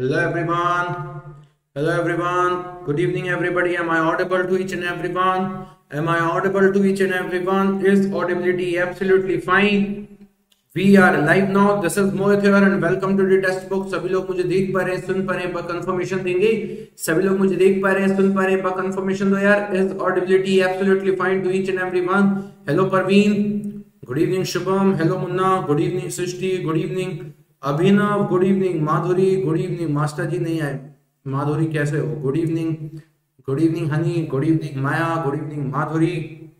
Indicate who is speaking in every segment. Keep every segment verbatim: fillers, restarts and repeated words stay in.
Speaker 1: Hello everyone. Hello everyone. Good evening everybody. Am I audible to each and everyone? Am I audible to each and everyone? Is audibility absolutely fine? We are live now. This is Mohit here and welcome to the test book. सभी लोग मुझे देख पा रहे हैं, सुन पा रहे हैं, पर कंफर्मेशन देंगे. सभी लोग मुझे देख पा रहे हैं, सुन पा रहे हैं, पर कंफर्मेशन दो यार. Is audibility absolutely fine to each and everyone? Hello Parveen. Good evening Shubham. Hello Munna. Good evening Srishti. Good evening Abhinav. Good evening Madhuri. Good evening master ji नहीं आए. माधुरी कैसे हो? Good evening. Good evening Honey. Good evening Maya. Good evening Madhuri.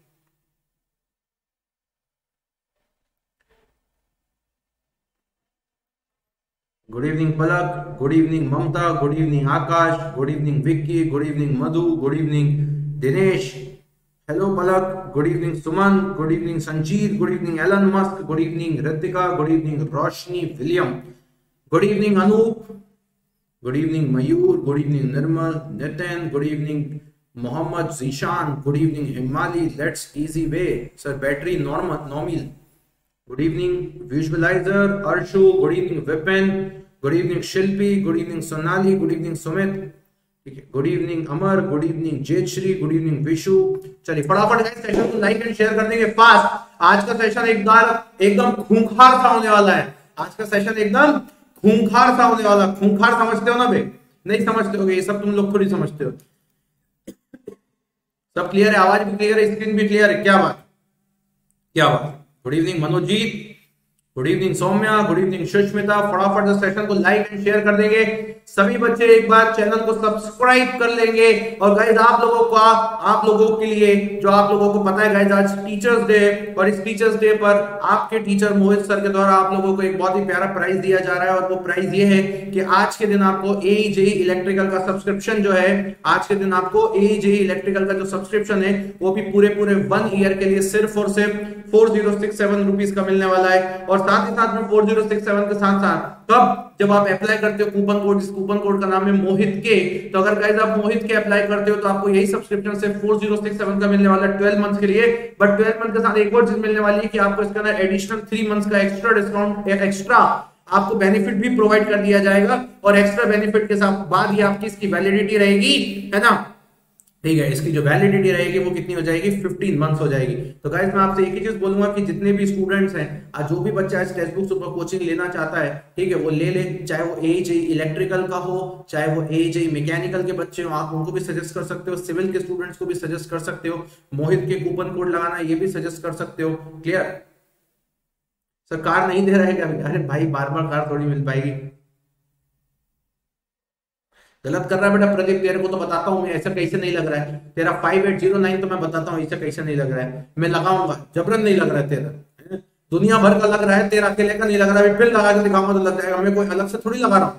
Speaker 1: Good evening Palak. Good evening Mamta. Good evening Akash. Good evening Vicky. Good evening Madhu. Good evening Dinesh. Hello Palak. Good evening Suman. Good evening Sanjeet. Good evening Elon Musk. Good evening Ritika. Good evening Roshni William. Good evening Anoop. Good evening Mayur. Good evening Nirmal. Nitin. Good evening Mohammad Zeeshan. Good evening Himali. Let's easy way sir. Battery normal normal. Good evening visualizer Arshu. Good evening Vipin. Good evening Shilpi. Good evening Sonali. Good evening Sumit. ठीक है. Good evening Amar. Good evening Jayashree. Good evening Vishu. चलिए फटाफट guys session को like and share कर देंगे fast. आज का session एकदम एकदम खूंखार सा होने वाला है. आज का सेशन एकदम खूंखार सा होने वाला. खूंखार समझते हो ना बे? नहीं समझते होगे, ये सब तुम लोग खुद ही समझते हो. सब क्लियर है? आवाज भी क्लियर है, स्क्रीन भी क्लियर है? क्या बात, क्या बात. Good evening Manojit. Good evening Saumya. Good evening Sushmita. फटाफट से सेशन को लाइक एंड शेयर कर देंगे. सभी बच्चे एक बार चैनल को सब्सक्राइब कर लेंगे. और गाइस आप लोगों को आप लोगों के लिए जो आप लोगों को पता है गाइस आज टीचर्स डे, और इस टीचर्स डे पर आपके टीचर मोहित सर के द्वारा आप लोगों को एक बहुत ही प्यारा प्राइज दिया जा रहा है. और वो प्राइज ये है कि आज के दिन आपको एईजेई इलेक्ट्रिकल का सब्सक्रिप्शन जो है, आज के दिन आपको एईजेई इलेक्ट्रिकल का जो सब्सक्रिप्शन है वो भी पूरे पूरे वन ईयर के लिए सिर्फ और सिर्फ four zero six seven rupees का मिलने वाला है. और साथ ही साथ में फोर जीरो सिक्स सेवन के साथ साथ कब जब आप अप्लाई करते हो कूपन कोड, जिस कूपन कोड का नाम है मोहित के, तो अगर गाइस आप मोहित के अप्लाई करते हो तो आपको यही सब्सक्रिप्शन से फोर जीरो सिक्स सेवन का मिलने वाला है ट्वेल्व मंथ्स के लिए. बट ट्वेल्व मंथ के साथ एक और चीज मिलने वाली है कि आपको इसके अंदर एडिशनल थ्री मंथ्स का एक्स्ट्रा डिस्काउंट, एक्स्ट्रा आपको बेनिफिट भी प्रोवाइड कर दिया जाएगा. और एक्स्ट्रा बेनिफिट के साथ बाद ही आपकी इसकी वैलिडिटी रहेगी, है ना? ठीक है. इसकी जो वैलिडिटी रहेगी वो कितनी हो जाएगी? फिफ्टीन मंथ्स हो जाएगी. तो गाइस मैं आपसे एक ही चीज बोलूंगा कि जितने भी स्टूडेंट्स हैं, आज जो भी बच्चा इस टेक्स्ट बुक सुपर कोचिंग लेना चाहता है, ठीक है, वो ले ले. चाहे वो एईजेई इलेक्ट्रिकल का हो, चाहे वो एईजेई मैकेनिकल के बच्चे हो, आप उनको भी सजेस्ट कर सकते हो. सिविल के स्टूडेंट्स को भी सजेस्ट कर सकते हो. मोहित के कूपन कोड लगाना ये भी सजेस्ट कर सकते हो. क्लियर? सर कार नहीं दे रहा है क्या? अरे भाई बार बार कार थोड़ी मिल पाएगी. गलत कर रहा है बेटा प्रदीप. तेरे को तो बताता हूं मैं, ऐसा कैसे नहीं लग रहा है तेरा फाइव एट जीरो नाइन, तो मैं बताता हूं ऐसा कैसे नहीं लग रहा है. मैं लगाऊंगा, जबरन नहीं लग रहा है तेरा. दुनिया भर का लग रहा है, तेरा अकेले का नहीं लग रहा है. फिर लगा के दिखाऊंगा तो लग जाएगा. मैं कोई अलग से थोड़ी लगा रहा हूं.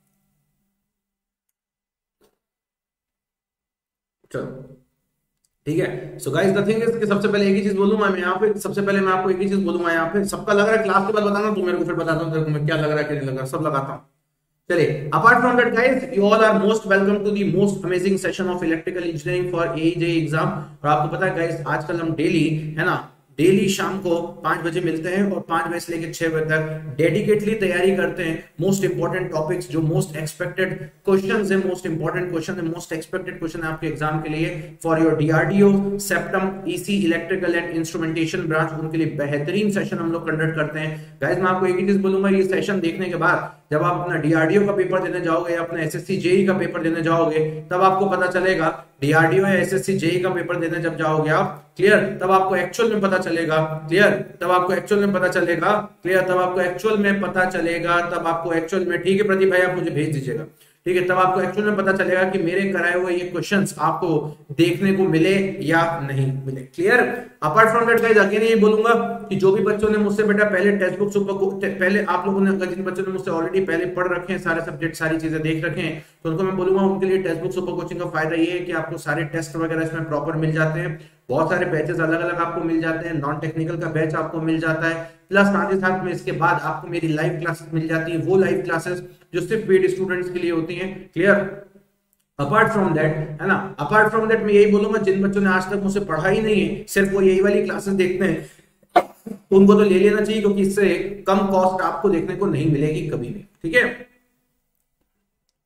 Speaker 1: चलो ठीक है. So guys the thing is कि सबसे पहले एक ही चीज बोलूंगा मैं यहाँ पे. सबसे पहले मैं आपको एक ही चीज बोलूंगा यहाँ पे. सबका लग रहा है, क्लास के बाद बताना तो मेरे को फिर बताता हूँ तेरे को मैं क्या लग रहा है क्या नहीं लग रहा. सब लगाता हूँ. चलिए, apart from that guys, you all are most welcome to the most amazing session of electrical engineering for A E J exam. और आपको पता है guys, आजकल हम डेली, है ना, डेली शाम को पांच बजे मिलते हैं और पांच बजे से लेकर छह बजे तक डेडिकेटली तैयारी करते हैं. मोस्ट इंपॉर्टेंट टॉपिक्स, जो मोस्ट एक्सपेक्टेड क्वेश्चंस है, मोस्ट इंपॉर्टेंट क्वेश्चन है, मोस्ट एक्सपेक्टेड क्वेश्चन है आपके एग्जाम के लिए for your DRDO, CEPTAM, EC, electrical and instrumentation branch. उनके लिए बेहतरीन सेशन हम लोग कंडक्ट करते हैं. गाइज मैं आपको एक ही चीज बोलूंगा, ये सेशन देखने के बाद जब आप अपना डीआरडीओ का पेपर देने जाओगे या अपना एसएससी जेई का पेपर देने जाओगे, तब आपको पता चलेगा, डीआरडीओ या एसएससी जेई का पेपर देने जब जाओगे आप, क्लियर, तब आपको एक्चुअल में पता चलेगा. क्लियर? तब आपको एक्चुअल में पता चलेगा. क्लियर? तब आपको एक्चुअल में पता चलेगा. तब आपको एक्चुअल में, ठीक है प्रदीप भाई आप मुझे भेज दीजिएगा, ठीक है, तब आपको एक्चुअल में पता चलेगा कि मेरे कराए हुए ये क्वेश्चंस आपको देखने को मिले या नहीं मिले. Clear? Apart from that guys again ये बोलूंगा कि जो भी बच्चों ने मुझसे बेटा पहले टेक्स्ट बुक सुपर, पहले आप लोगों ने, अगर जिन बच्चों ने मुझसे ऑलरेडी पहले पढ़ रखे हैं, सारे सब्जेक्ट सारी चीजें देख रखे हैं, तो उनको मैं बोलूंगा उनके लिए टेक्स्ट बुक सुपर कोचिंग का फायदा ये है कि आपको सारे टेस्ट वगैरह इसमें प्रॉपर मिल जाते हैं. बहुत सारे बैचेस अलग अलग आपको मिल जाते हैं. नॉन टेक्निकल का बैच आपको मिल जाता है, प्लस साथ ही साथ में इसके बाद आपको मेरी लाइव क्लासेस मिल जाती है. वो लाइव क्लासेस जो सिर्फ पेड स्टूडेंट्स के लिए होती हैं. क्लियर? अपार्ट फ्रॉम दैट, है ना, अपार्ट फ्रॉम दैट मैं यही बोलूंगा जिन बच्चों ने आज तक मुझसे पढ़ा ही नहीं है, सिर्फ वो यही वाली क्लासेस देखते हैं, तो उनको तो ले लेना चाहिए, क्योंकि इससे कम कॉस्ट आपको देखने को नहीं मिलेगी कभी भी. ठीक है?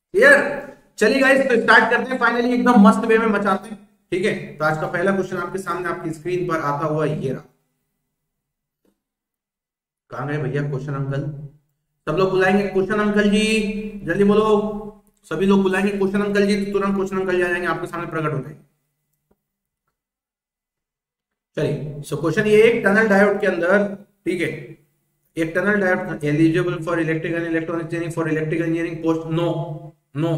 Speaker 1: क्लियर? चलिए गाइस, तो स्टार्ट करते हैं फाइनली एकदम मस्त वे में मचाते हैं। ठीक है, तो आज का पहला क्वेश्चन आपके सामने आपकी स्क्रीन पर आता हुआ ये रहा। कहां गए भैया क्वेश्चन अंकल? सब लोग बुलाएंगे क्वेश्चन अंकल जी, जल्दी बोलो। सभी लोग बुलाएंगे क्वेश्चन अंकल जी तो तुरंत क्वेश्चन अंकल जी आ जाएंगे, आपके सामने प्रकट हो जाएंगे। चलिए, सो क्वेश्चन ये एक टनल डायोड के अंदर, ठीक है, एक tunnel diode eligible for electrical electronic engineering for electrical engineering post, no no.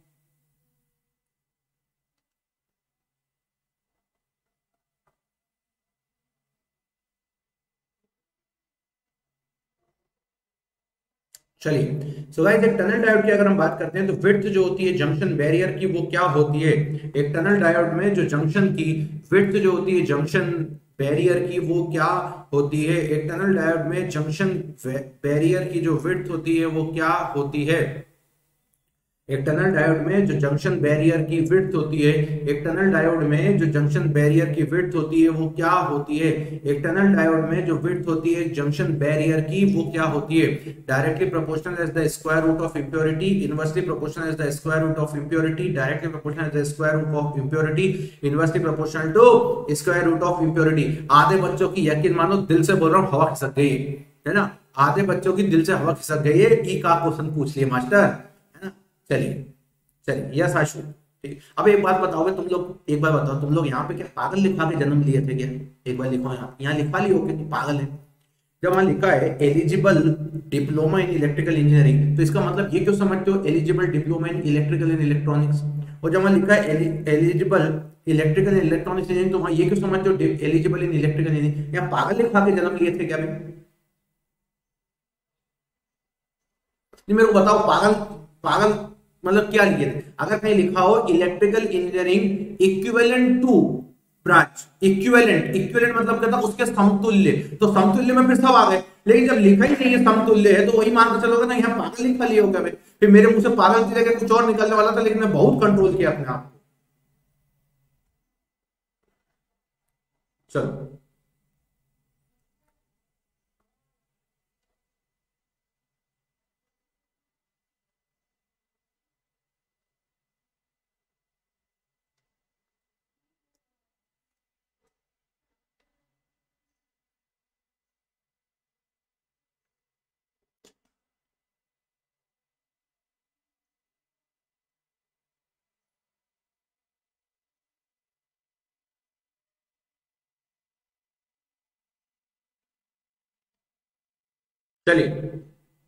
Speaker 1: चलिए, सो गाइस, एक टनल डायोड की अगर हम बात करते हैं तो विड्थ जो होती है जंक्शन बैरियर की वो क्या होती है? एक टनल डायोड में जो जंक्शन की विड्थ जो होती है जंक्शन बैरियर की वो क्या होती है? एक टनल डायोड में जंक्शन बैरियर की जो विड्थ होती है वो क्या होती है? एक टनल डायोड में जो जंक्शन बैरियर की विड्थ होती है, एक टनल डायोड में जो जंक्शन बैरियर की विड्थ होती है वो क्या होती है? एक टनल डायोड में जो विड्थ होती है जंक्शन बैरियर की वो क्या होती है? Directly proportional as the square root of impurity, inversely proportional as the square root of impurity, directly proportional as the square root of impurity, inversely proportional to square root of impurity. आधे बच्चों की यकीन मानो दिल से बोल रहा हूँ हवा खिसक गई है ना, आधे बच्चों की दिल से हवा खिसक गई है। ई का क्वेश्चन पूछ लिए मास्टर, चलिए चलिए, यस आशु, ठीक। अब एक बात बताओगे तुम लोग, एक बार बताओ तुम लोग यहाँ पे क्या पागल लिखवा के जन्म लिए थे क्या? एक बार लिखो, यहाँ यहाँ लिखवा लियो कि पागल है। जब वहां लिखा है eligible diploma in electrical engineering, तो इसका मतलब ये क्यों समझते हो eligible diploma in electrical and electronics? और जब वहां लिखा है eligible electrical and electronics engineering, तो वहां ये क्यों समझते हो एलिजिबल इन इलेक्ट्रिकल इंजीनियरिंग? यहाँ पागल लिखवा के जन्म लिए थे क्या? नहीं, मेरे को बताओ पागल, पागल मतलब क्या लिए थे? अगर कहीं लिखा हो electrical engineering equivalent to branch, equivalent, equivalent मतलब क्या था? उसके समतुल्य, तो समतुल्य में फिर सब आ गए। लेकिन जब लिखा ही नहीं है समतुल्य है तो वही मान के चलोगे ना, यहाँ पागल लिखा लिया होगा। फिर मेरे मुंह से पागल की जगह कुछ और निकलने वाला था, लेकिन मैं बहुत कंट्रोल किया अपने आप को। चलो, चलिए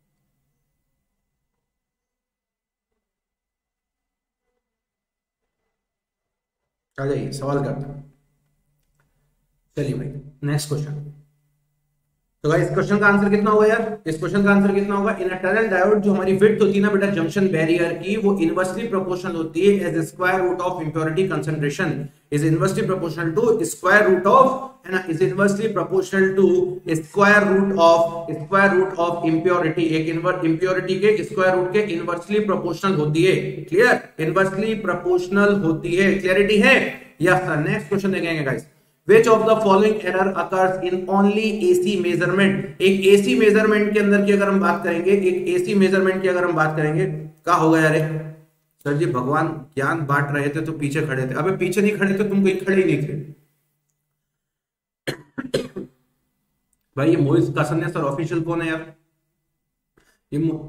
Speaker 1: आ जाइए, सवाल करते हैं। चलिए भाई, नेक्स्ट क्वेश्चन। तो भाई इस क्वेश्चन का आंसर कितना होगा यार? इस क्वेश्चन का आंसर कितना होगा? इन अ टनल डायोड जो हमारी विड्थ होती है ना बेटा जंक्शन बैरियर की, वो इनवर्सली प्रोपोर्शनल होती है as square root of impurity concentration, is inversely proportional to square root of, है ना, is inversely proportional to square root of, square root of impurity. एक इनवर्स इंप्योरिटी के स्क्वायर रूट के inversely proportional होती है। Clear? Inversely proportional होती है। Clarity है? Yes sir. नेक्स्ट क्वेश्चन देखेंगे guys. Which of the following error occurs in only A C measurement? एक A C measurement के अंदर की अगर हम बात करेंगे, एक A C measurement की अगर हम बात करेंगे, क्या होगा यार? सर जी भगवान ज्ञान बांट रहे थे तो पीछे खड़े थे। अबे पीछे नहीं खड़े थे, तुम कहीं खड़े ही नहीं थे भाई। ये मोहित कासनिया सर ऑफिशियल कौन है यार? ये मो...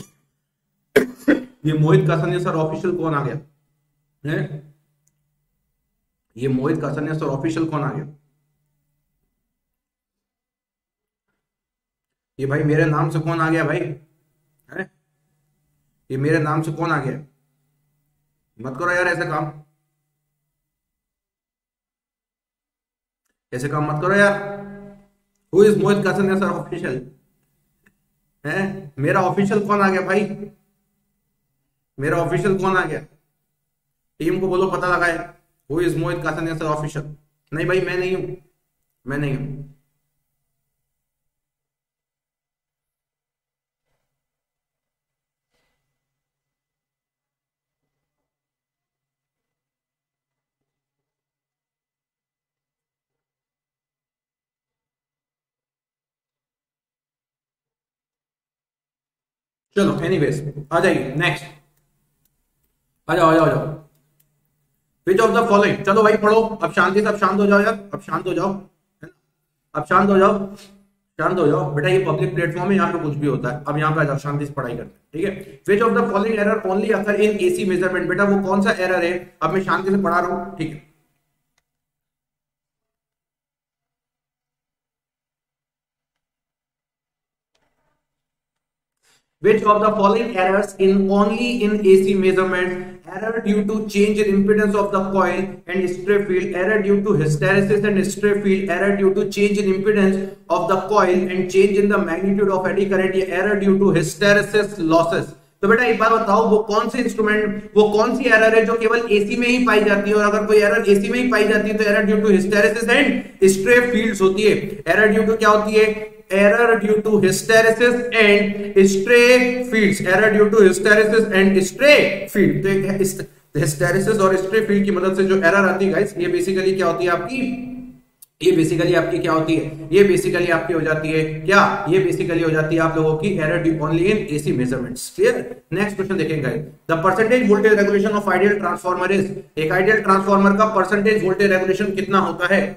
Speaker 1: ये मोहित कासनिया सर ऑफिशियल कौन आ गया है? ये मोहित कासनिया सर ऑफिशियल कौन आ गया? ये भाई मेरे नाम से कौन आ गया भाई? है? ये मेरे नाम से कौन आ गया? मत करो यार ऐसे काम, ऐसे काम मत करो यार। Who is Mohit Kasnia sir official? है? मेरा ऑफिशियल कौन आ गया भाई? मेरा ऑफिशियल कौन आ गया? टीम को बोलो पता लगाए। Who is Mohit Kasnia sir official? नहीं भाई, मैं नहीं हूं, मैं नहीं हूं। चलो एनीवेज, आ जाइए नेक्स्ट। आ जाओ आ जाओ आ जाओ। विच ऑफ द फॉलोइंग, चलो भाई पढ़ो अब, शांति से, अब शांत हो जाओ यार, अब शांत हो जाओ, है ना? अब शांत हो जाओ, शांत हो जाओ बेटा, ये पब्लिक प्लेटफॉर्म है, यहाँ पे कुछ भी होता है। अब यहाँ पे आ जाओ, शांति से पढ़ाई करते हैं, ठीक है। Which of the following error only occur in AC measurement, बेटा वो कौन सा एरर है, अब मैं शांति से पढ़ा रहा हूँ, ठीक है। Which of the following errors in only in A C measurement? Error due to change in impedance of the coil and stray field. Error due to hysteresis and stray field. Error due to change in impedance of the coil and change in the magnitude of eddy current. या error due to hysteresis losses. तो बेटा एक बात बताओ, वो कौन सी instrument, वो कौन सी एरर है जो केवल एसी में ही पाई जाती है, और अगर कोई एरर एसी में ही पाई जाती है तो error due to hysteresis and stray fields होती है। एरर ड्यू टू क्या होती है? error due to hysteresis and stray fields, error due to hysteresis and stray field। तो hysteresis और stray field की मदद से जो एरर आती है गाइस, ये बेसिकली क्या होती है आपकी, ये बेसिकली आपकी क्या होती है, ये बेसिकली आपकी हो जाती है क्या, ये बेसिकली हो जाती है आप लोगों की error due only in AC measurements. Clear? Next question देखेंगे, the percentage voltage regulation of ideal transformer is, एक आइडियल ट्रांसफार्मर का परसेंटेज वोल्टेज रेगुलेशन कितना होता है?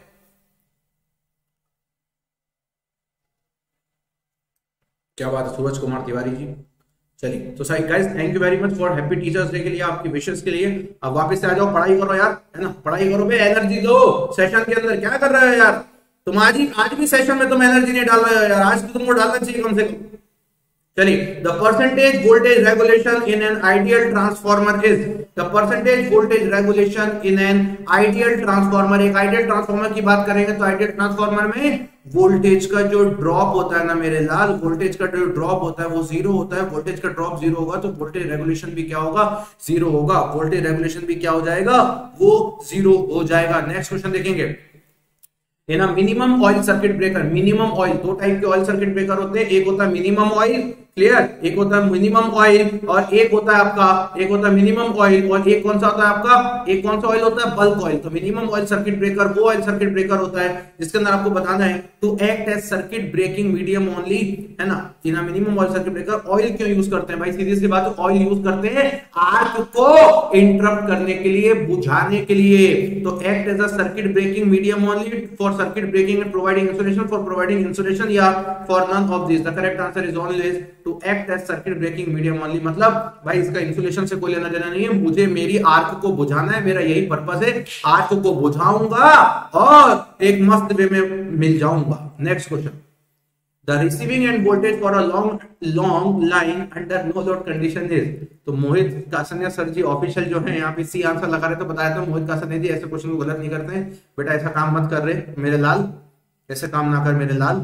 Speaker 1: क्या बात है सूरज कुमार तिवारी जी। चलिए तो सही guys, thank you very much for happy teachers day के लिए, आपकी विशेष के लिए। अब वापस से आ जाओ, पढ़ाई करो यार, है ना, पढ़ाई करो बे, एनर्जी दो सेशन के अंदर। क्या कर रहे हो यार तुम, आज ही आज भी सेशन में तुम एनर्जी नहीं डाल रहे हो यार, आज तो तुमको डालना चाहिए कम से कम। चलिए, the percentage voltage regulation in an ideal transformer is, the percentage voltage regulation in an ideal transformer, एक आइडियल ट्रांसफार्मर की बात करेंगे तो आइडियल ट्रांसफार्मर में वोल्टेज का जो ड्रॉप होता है ना मेरे लाल, वोल्टेज का जो ड्रॉप होता है वो जीरो होता है। वोल्टेज का ड्रॉप जीरो होगा तो वोल्टेज रेगुलेशन भी क्या होगा, जीरो होगा। वोल्टेज रेगुलेशन भी क्या हो जाएगा, वो जीरो हो जाएगा। नेक्स्ट क्वेश्चन देखेंगे, है ना, minimum oil circuit breaker. Minimum oil, दो टाइप के ऑयल सर्किट ब्रेकर होते हैं, एक होता है मिनिमम ऑयल, क्लियर, एक होता है मिनिमम ऑयल और एक होता है आपका, एक होता है मिनिमम ऑयल और एक कौन सा होता है आपका, एक कौन सा ऑयल होता है, बल्क ऑयल। तो मिनिमम ऑयल सर्किट ब्रेकर वो ऑयल सर्किट ब्रेकर होता है जिसके अंदर आपको बताना है to act as circuit breaking medium only, है ना। In minimum oil circuit breaker oil क्यों यूज करते हैं भाई, सीधी सी बात है, ऑयल यूज करते हैं आर्क को इंटरप्ट करने के लिए, बुझाने के लिए। तो act as a circuit breaking medium only for circuit breaking and providing insulation, for providing insulation या for none of this. The correct answer is always to act as circuit breaking medium only. मतलब भाई इसका insulation से कोई लेना देना नहीं है, मुझे मेरी आर्क को बुझाना है, मेरा यही पर्पस है, आर्क को बुझाऊंगा और एक मस्त वे में मिल जाऊंगा। Next question, the receiving end voltage for a long long line under no load condition is. तो मोहित कासनिया सर जी ऑफिशियल जो है यहाँ पे सी आंसर लगा रहे, तो बताया था मोहित कासनिया जी ऐसे क्वेश्चन को गलत नहीं करते हैं बेटा, ऐसा काम मत कर रहे मेरे लाल, ऐसे काम ना कर मेरे लाल,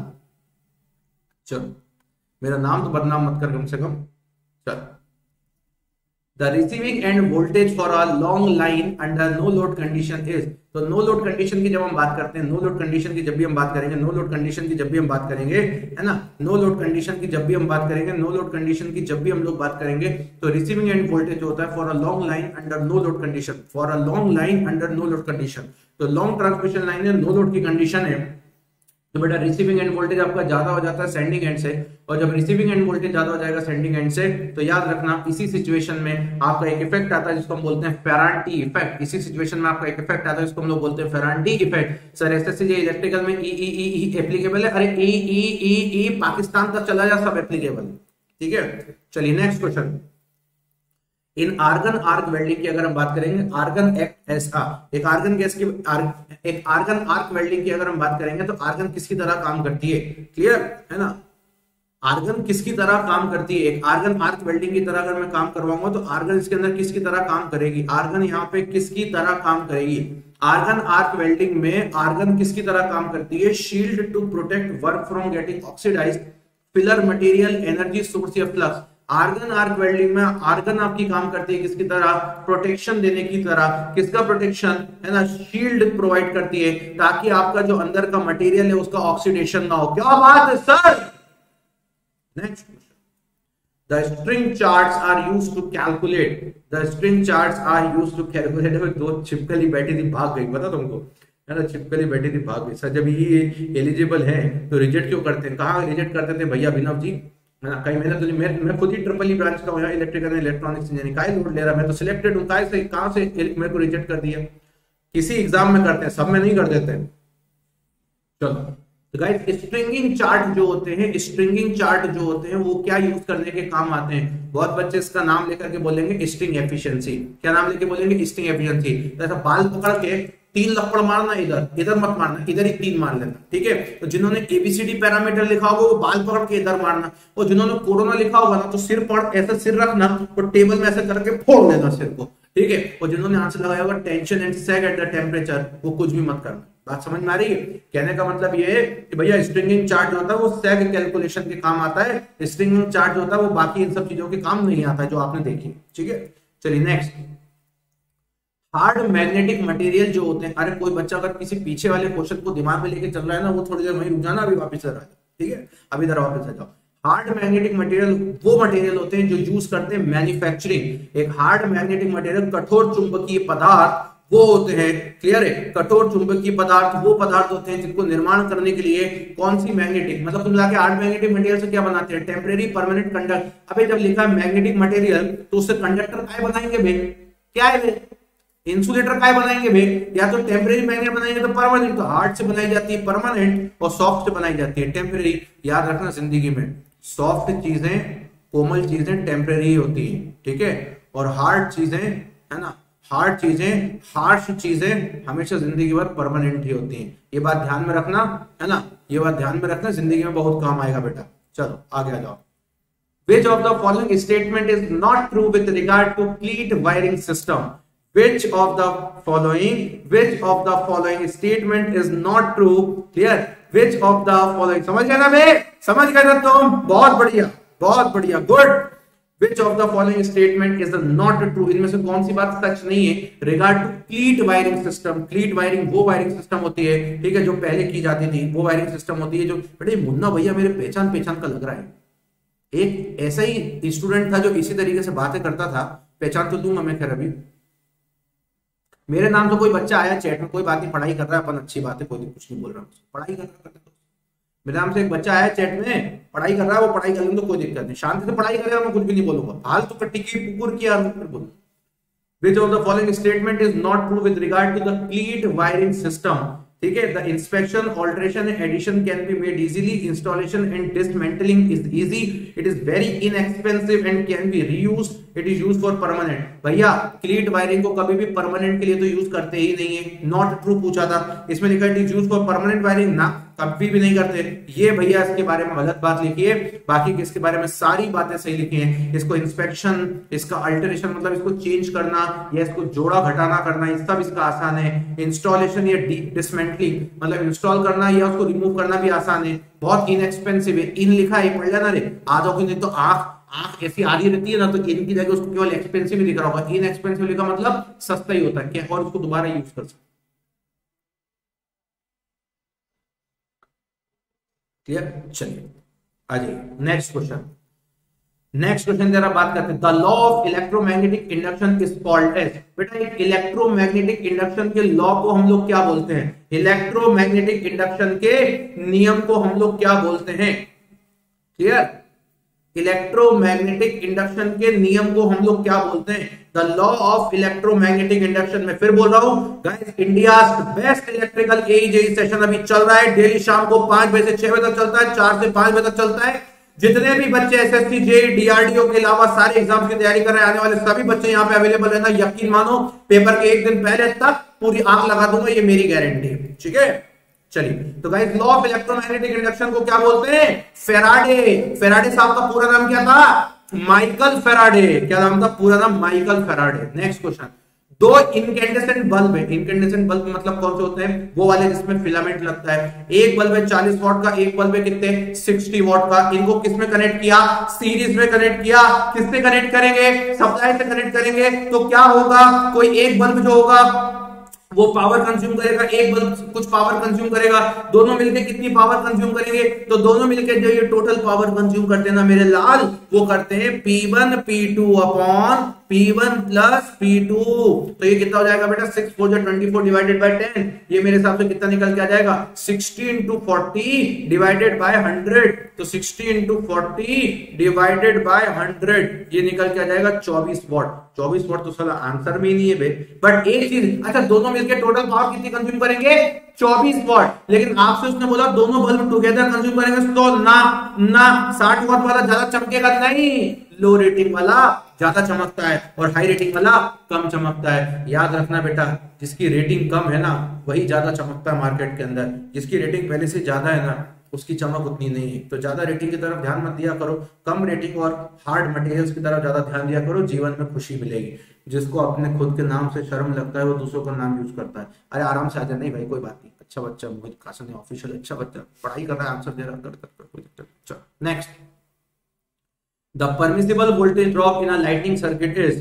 Speaker 1: चलो मेरा नाम तो बदनाम मत कर कम से कम। चल, the receiving end voltage for a long line under no load condition is. तो नो लोड कंडीशन की जब हम बात करते हैं, नो लोड कंडीशन की जब भी हम बात करेंगे, नो लोड कंडीशन की जब भी हम बात करेंगे, है ना, नो लोड कंडीशन की जब भी हम बात करेंगे, नो लोड कंडीशन की जब भी हम लोग बात करेंगे तो रिसीविंग एंड वोल्टेज होता है for a long line under no load condition, for a long line under no load condition. तो लॉन्ग ट्रांसमिशन लाइन है, नो लोड की कंडीशन है, तो बेटा रिसीविंग एंड वोल्टेज आपका ज्यादा हो जाता है सेंडिंग एंड से, और जब रिसीविंग एंड वोल्टेज ज्यादा हो जाएगा सेंडिंग एंड से तो याद रखना इसी सिचुएशन में आपका एक इफेक्ट आता है जिसको हम बोलते हैं फेरांटी इफेक्ट। इसी सिचुएशन में आपका एक इफेक्ट आता है जिसको हम लोग बोलते हैं Ferranti effect. Sir SSC JE electrical में ई ई ई ई एप्लीकेबल है, अरे ई ई ई ई पाकिस्तान तक चला जा, सब एप्लीकेबल, ठीक है। चलिए next question, in argon arc welding की अगर हम बात करेंगे, आर्गन एक्ट एस आ, एक आर्गन गैस की आर्ग, एक आर्गन आर्क वेल्डिंग की अगर हम बात करेंगे तो आर्गन किसकी तरह काम करती है, क्लियर है ना, आर्गन किसकी तरह काम करती है। एक आर्गन आर्क वेल्डिंग की तरह अगर मैं काम करवाऊंगा तो आर्गन इसके अंदर किसकी तरह काम करेगी, आर्गन यहाँ पे किसकी तरह काम करेगी, आर्गन आर्क वेल्डिंग में आर्गन किसकी तरह काम करती है, shield to protect work from getting oxidized, filler material, energy source या फ्लक्स। आर्गन आर्क वेल्डिंग में आर्गन आपकी काम करती है किसकी तरह, प्रोटेक्शन देने की तरह। किसका प्रोटेक्शन, है ना, शील्ड प्रोवाइड करती है ताकि आपका जो अंदर का मटेरियल है उसका ऑक्सीडेशन ना हो। क्या बात है sir. Next, the string charts are used to calculate, the string charts are used to calculate. दो छिपकली बैठी थी भाग गई, पता तुमको, है ना, छिपकली बैठी थी भाग गई। सर जब ये एलिजिबल है तो रिजेक्ट क्यों करते हैं, कहाँ रिजेक्ट करते थे भैया अभिनव जी, है ना। कहीं मैंने तो मैं मैं खुद ही ट्रिपल ई ब्रांच का हूँ, इलेक्ट्रिकल एंड इलेक्ट्रॉनिक्स इंजीनियरिंग, काय लोड ले रहा, मैं तो सिलेक्टेड हूँ, काय से कहां से मेरे को रिजेक्ट कर दिया। किसी एग्जाम में करते हैं, सब में नहीं कर देते। चलो तो गाइस स्ट्रिंगिंग चार्ट जो होते हैं, स्ट्रिंगिंग चार्ट जो होते हैं वो क्या यूज करने के काम आते हैं। बहुत बच्चे इसका नाम लेकर के बोलेंगे स्ट्रिंग एफिशिएंसी। क्या नाम लेके बोलेंगे? String efficiency. जैसा बाल पकड़ के तीन लपड़ मारना, इधर इधर मत मारना, इधर ही तीन मार लेना, ठीक है। तो जिन्होंने एबीसीडी पैरामीटर लिखा होगा वो बाल पकड़ के इधर मारना, और जिन्होंने कोरोना लिखा होगा ना तो सिर पड़ ऐसा सिर रखना और टेबल में ऐसे करके फोड़ देना सिर को, ठीक है। और जिन्होंने आंसर लगाया होगा tension and sag at the temperature, वो कुछ भी मत करना। बात समझ में आ रही है? कहने का मतलब ये है कि भैया स्ट्रिंगिंग चार्ट जो होता है वो सैग कैलकुलेशन के काम आता है, स्ट्रिंगिंग चार्ट जो होता है वो बाकी इन सब चीजों के काम नहीं आता है जो आपने देखी, ठीक है। चलिए नेक्स्ट, हार्ड मैग्नेटिक मटेरियल जो होते हैं। अरे कोई बच्चा अगर किसी पीछे वाले क्वेश्चन को दिमाग में लेके चल रहा है ना, वो थोड़ी देर वहीं रुक जाना, अभी वापस आ जाओ, ठीक है, अभी इधर वापस आ जाओ। हार्ड मैग्नेटिक मटेरियल वो मटेरियल होते हैं जो यूज करते हैं मैन्युफैक्चरिंग। एक हार्ड मैग्नेटिक मटेरियल कठोर चुंबकीय पदार्थ वो होते हैं, क्लियर है। कठोर चुंबकीय पदार्थ वो पदार्थ होते हैं जिनको निर्माण करने के लिए कौन सी मैग्नेटिक, मतलब तुम जाके हार्ड मैग्नेटिक मटेरियल से क्या बनाते हैं? Temporary permanent conductor. अबे जब लिखा है मैग्नेटिक मटेरियल तो उससे कंडक्टर काय बनाएंगे भाई? क्या है भाई? इंसुलेटर काय बनाएंगे भाई? या तो टेम्परेरी मैग्नेट बनाएंगे तो परमानेंट। तो हार्ड से बनाई जाती है परमानेंट और सॉफ्ट से बनाई जाती है टेम्परेरी। याद रखना जिंदगी में सॉफ्ट चीजें, कोमल चीजें टेम्परेरी होती है, ठीक है, और हार्ड चीजें, है ना, हार्ड चीजें, हार्श चीजें हमेशा जिंदगी भर परमानेंट ही होती हैं। ये बात ध्यान में रखना, है ना, ये बात ध्यान में रखना, जिंदगी में बहुत काम आएगा बेटा। चलो आगे आ जाओ। Which of the following statement is not true with regard to cleat wiring system? Which of the following, which of the following statement is not true? Clear? Which of the following, समझ गए ना बे? समझ गए ना तुम? बहुत बढ़िया, बहुत बढ़िया, good. Which of the following statement is not true? इनमें से कौन सी बात सच नहीं है? Regard to cleat wiring system. Cleat wiring वो wiring system होती है, ठीक है, जो पहले की जाती थी, वो wiring system होती है जो, बड़े मुन्ना भैया मेरे पहचान पहचान का लग रहा है। एक ऐसा ही स्टूडेंट था जो इसी तरीके से बातें करता था, पहचान तो दूंगा मैं खैर अभी। मेरे नाम तो कोई बच्चा आया चैट में, कोई बात नहीं, पढ़ाई कर रहा है अपन, अच्छी बात है, कोई कुछ नहीं बोल रहा, पढ़ाई कर रहा है। मेरे नाम से एक बच्चा आया चैट में, पढ़ाई कर रहा है, वो पढ़ाई करेंगे तो कोई दिक्कत नहीं, शांति से पढ़ाई करेगा, मैं कुछ भी नहीं बोलूंगा। हाल तो कट्टी की पुकुर की यार बोल। Which of the following statement is not true with regard to the cleat wiring system? ठीक है, the inspection, alteration and addition can be made easily. Installation and dismantling is easy. It is very inexpensive and can be reused. It is used for permanent. भैया क्लीट wiring को कभी भी permanent के लिए तो use करते ही नहीं है। नॉट ट्रू पूछा था, इसमें लिखा है यूज फॉर परमानेंट वायरिंग, ना कभी भी नहीं करते। ये भैया इसके बारे में गलत बात लिखी है, बाकी इसके बारे में सारी बातें सही लिखी हैं। इसको इंस्पेक्शन, इसका अल्टरेशन मतलब इसको चेंज करना या इसको जोड़ा घटाना करना, ये सब इसका आसान है। इंस्टॉलेशन या डिसमेंटलिंग मतलब इंस्टॉल करना या उसको रिमूव करना भी आसान है। बहुत इनएक्सपेंसिव है। इन लिखा है, पढ़ लेना रे, आधों की नहीं तो आंख आंख ऐसी आधी रहती है ना, तो इन की जगह उसको केवल एक्सपेंसिव ही दिख रहा होगा। इनएक्सपेंसिव लिखा मतलब सस्ता ही होता है क्या, और उसको दोबारा यूज कर सकते। क्लियर? चलिए आ जाइए नेक्स्ट क्वेश्चन। नेक्स्ट क्वेश्चन जरा बात करते हैं। The law of electromagnetic induction is called as. बेटा एक इलेक्ट्रोमैग्नेटिक इंडक्शन के लॉ को हम लोग क्या बोलते हैं? इलेक्ट्रोमैग्नेटिक इंडक्शन के नियम को हम लोग क्या बोलते हैं? क्लियर? इलेक्ट्रोमैग्नेटिक इंडक्शन के नियम को हम लोग क्या बोलते हैं? The law of electromagnetic induction. में फिर बोल रहा हूं guys, India best electrical AE JE session अभी चल रहा है। डेली शाम को पांच बजे से छह बजे तक चलता है, चार से पांच बजे तक चलता है। जितने भी बच्चे एसएससी, जेईई, डीआरडीओ के अलावा सारे एग्जाम की तैयारी कर रहे हैं, आने वाले सभी बच्चे यहाँ पे अवेलेबल रहना। यकीन मानो पेपर के एक दिन पहले तक पूरी आंख लगा दूंगा, ये मेरी गारंटी है, ठीक है। चलिए तो guys law of electromagnetic induction को क्या बोलते हैं? फेराडे। फेराडे साहब का पूरा नाम क्या था? Michael Faraday. क्या नाम था? पूरा नाम माइकल फेराडे। Next question. दो इनकैंडेसेंट बल्ब है। इनकैंडेसेंट बल्ब मतलब कौन से होते हैं? वो वाले जिसमें फिलामेंट लगता है। एक बल्ब है चालीस वॉट का, एक बल्ब है कितने? साठ वॉट का। इनको किसमें कनेक्ट किया? सीरीज में कनेक्ट किया। किससे कनेक्ट करेंगे? सप्लाई से कनेक्ट करेंगे। तो क्या होगा? कोई एक बल्ब जो होगा वो पावर कंज्यूम करेगा, एक बल्ब कुछ पावर कंज्यूम करेगा। दोनों मिलके कितनी पावर कंज्यूम करेंगे? तो दोनों मिलके जो ये टोटल पावर कंज्यूम करते हैं ना मेरे लाल, वो करते हैं P one P two upon P one plus P two, तो ये कितना हो जाएगा बेटा सिक्स फोर जो twenty four divided by ten, ये मेरे हिसाब से कितना निकल के आ जाएगा sixty into forty divided by hundred, तो sixty into forty divided by hundred ये निकल के आ जाएगा चौबीस वॉट। चौबीस वॉट तो साला आंसर में ही नहीं है बे, बट एक चीज, अच्छा दोनों मिलकर टोटल पावर कितनी कंज्यूम करेंगे चौबीस वॉट, लेकिन आपसे उसने बोला दोनों बल्ब टुगेदर कंज्यूम करेंगे तो ना ना साठ वॉट वाला ज्यादा चमकेगा नहीं, लो रेटिंग वाला ज्यादा चमकता है और हाई रेटिंग वाला कम चमकता है। याद रखना बेटा, जिसकी रेटिंग कम है ना वही ज्यादा चमकता है मार्केट के अंदर, जिसकी रेटिंग पहले से ज्यादा है ना उसकी चमक उतनी नहीं है। तो ज्यादा रेटिंग की तरफ ध्यान मत दिया करो, कम रेटिंग और हार्ड मटेरियल्स की तरफ ज्यादा ध्यान दिया करो, जीवन में खुशी मिलेगी। जिसको अपने खुद के नाम से शर्म लगता है वो दूसरों का नाम यूज करता है। अरे आराम से आ जाए, नहीं भाई कोई बात नहीं, अच्छा बच्चा मोहित कासन ऑफिशियल, अच्छा बच्चा पढ़ाई कर रहा है, आंसर दे रहा है। चलो next, the permissible voltage drop in a lightning circuit is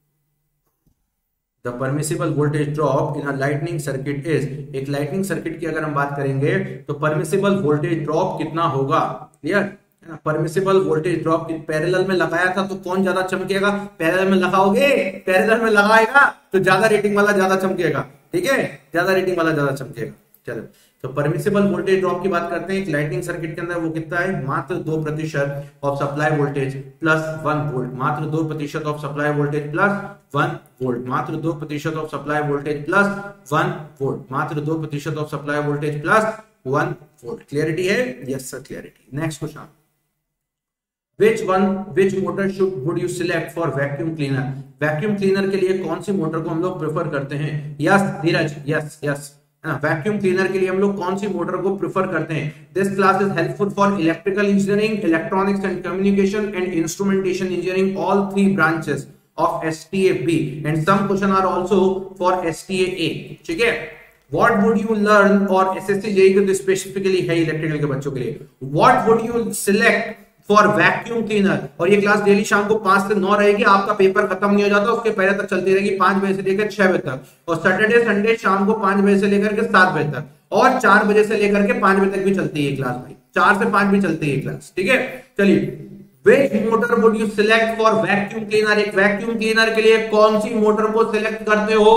Speaker 1: the permissible voltage drop in a lightning circuit is, एक लाइटनिंग सर्किट की अगर हम बात करेंगे तो परमिसिबल वोल्टेज ड्रॉप कितना होगा, clear, permissible voltage drop parallel में लगाया था तो कौन ज्यादा चमकेगा, पैरेलल में लगाओगे, पैरेलल में लगाएगा तो ज्यादा रेटिंग वाला ज्यादा चमकेगा, ठीक है, ज्यादा रेटिंग वाला ज्यादा चमकेगा। चलो तो परमिसिबल वोल्टेज ड्रॉप की बात करते हैं, एक लाइटनिंग सर्किट के अंदर वो कितना है, मात्र दो प्रतिशत of supply voltage plus one volt, मात्र दो प्रतिशत of supply voltage plus one volt, मात्र दो प्रतिशत of supply voltage plus one volt, मात्र दो प्रतिशत of supply voltage plus one volt. Clarity है? Yes sir, clarity. Next question, Which one, which motor should would you select for vacuum cleaner? Vacuum cleaner के लिए कौन सी motor को हम लोग प्रेफर करते हैं? Yes Dheeraj, yes yes, vacuum cleaner के लिए हम लोग कौन सी मोटर को प्रेफर करते हैं? This class is helpful for electrical engineering, electronics and communication and instrumentation engineering, all three branches of S T A B, and some question are also for S T A A, ठीक है। What would you learn, और S S C J E के specifically है electrical के बच्चों के लिए, what would you select for vacuum cleaner? और ये क्लास डेली शाम को पांच से नौ रहेगी, आपका पेपर खत्म नहीं हो जाता उसके पहले तक चलती रहेगी, पांच बजे से लेकर छह बजे तक, और सैटरडे संडे शाम को पांच बजे से लेकर के सात बजे तक, और चार बजे से लेकर के पांच बजे तक भी चलती है क्लास भाई, चार से पांच भी चलती है क्लास, ठीक है। चलिए, Which motor would you select for vacuum cleaner? एक वैक्यूम क्लीनर के लिए कौन सी मोटर को सिलेक्ट करते हो?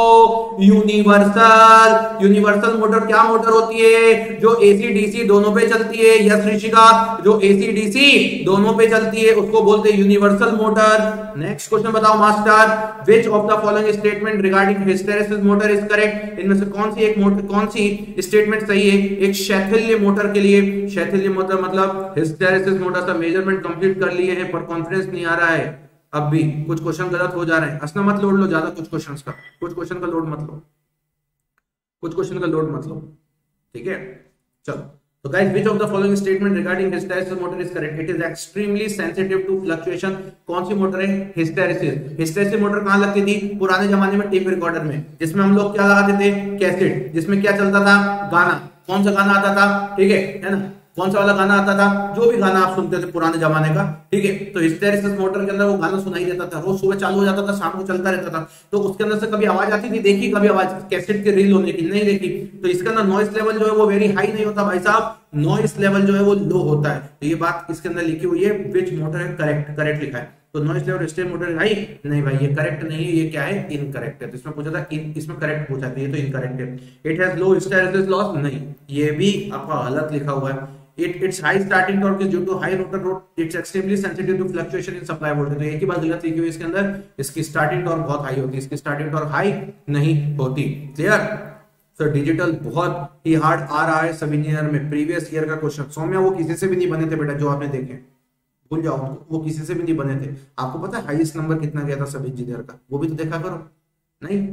Speaker 1: यूनिवर्सल। यूनिवर्सल मोटर क्या मोटर होती है? जो एसी डीसी दोनों पे चलती है। यस ऋषिका, जो एसी डीसी दोनों पे चलती है उसको बोलते हैं यूनिवर्सल मोटर। नेक्स्ट क्वेश्चन बताओ master, which of the following statement regarding hysteresis motor is correct? इनमें से कौन सी एक मोटर, कौन सी स्टेटमेंट सही है? एक शैथिल्य मोटर के लिए, शैथिल्य मोटर मतलब हिस्टेरेसिस मोटर का मेजरमेंट कंप्लीट कर लिए हैं पर कॉन्फिडेंस नहीं आ रहा है, अब भी कुछ क्वेश्चन गलत हो जा रहे हैं, हंसना मत लोड लो ज्यादा, कुछ क्वेश्चंस का कुछ क्वेश्चन का लोड मत लो, कुछ क्वेश्चन का लोड मत लो, ठीक है। चलो तो guys, which of the following statement regarding hysteresis motor is correct? It is extremely sensitive to fluctuation. कौन सी मोटर है? हिस्टेरेसिस। हिस्टेरेसिस मोटर कहाँ लगती थी? पुराने जमाने में टेप रिकॉर्डर में, जिसमें हम लोग क्या लगाते थे? कैसेट, जिसमें क्या चलता था? गाना। कौन सा गाना आता था? ठीक है है ना, कौन सा वाला गाना आता था? जो भी गाना आप सुनते थे पुराने जमाने का, ठीक है। तो हिस्टेरेसिस मोटर के अंदर वो गाना सुनाई देता था, रोज सुबह चालू हो जाता था, शाम को चलता रहता था। तो उसके अंदर से कभी आवाज आती थी, देखी कभी आवाज कैसेट के रील होने की? नहीं देखी। तो इसके अंदर नॉइस लेवल जो है वो वेरी हाई नहीं होता भाई साहब, नॉइस लेवल जो है वो लो होता है। तो ये बात इसके अंदर लिखी हुई है, विच मोटर है करेक्ट, करेक्ट लिखा है। तो noise level state motor high नहीं भाई, ये करेक्ट नहीं है, ये क्या है? इनकरेक्ट है। तो इसमें पूछा था, इसमें करेक्ट पूछा था, ये तो इनकरेक्ट है। It has low hysteresis loss, नहीं, ये भी आपका गलत लिखा हुआ है। It, its high starting torque is due to high rotor load. It's extremely sensitive to fluctuation in supply voltage. तो एक ही बात गलत लिखी हुई है इसके अंदर, इसकी स्टार्टिंग टॉर्क बहुत हाई होती है, इसकी स्टार्टिंग टॉर्क हाई नहीं होती। क्लियर? सो डिजिटल बहुत ही हार्ड आ रहा है सब इंजीनियर में, प्रीवियस ईयर का क्वेश्चन। सौम्या वो किसी से भी नहीं बने थे बेटा, जो आपने देखे भूल जाओ, वो किसी से भी नहीं बने थे। आपको पता है हाईएस्ट नंबर कितना गया था सब इंजीनियर का? वो भी तो देखा करो। नहीं,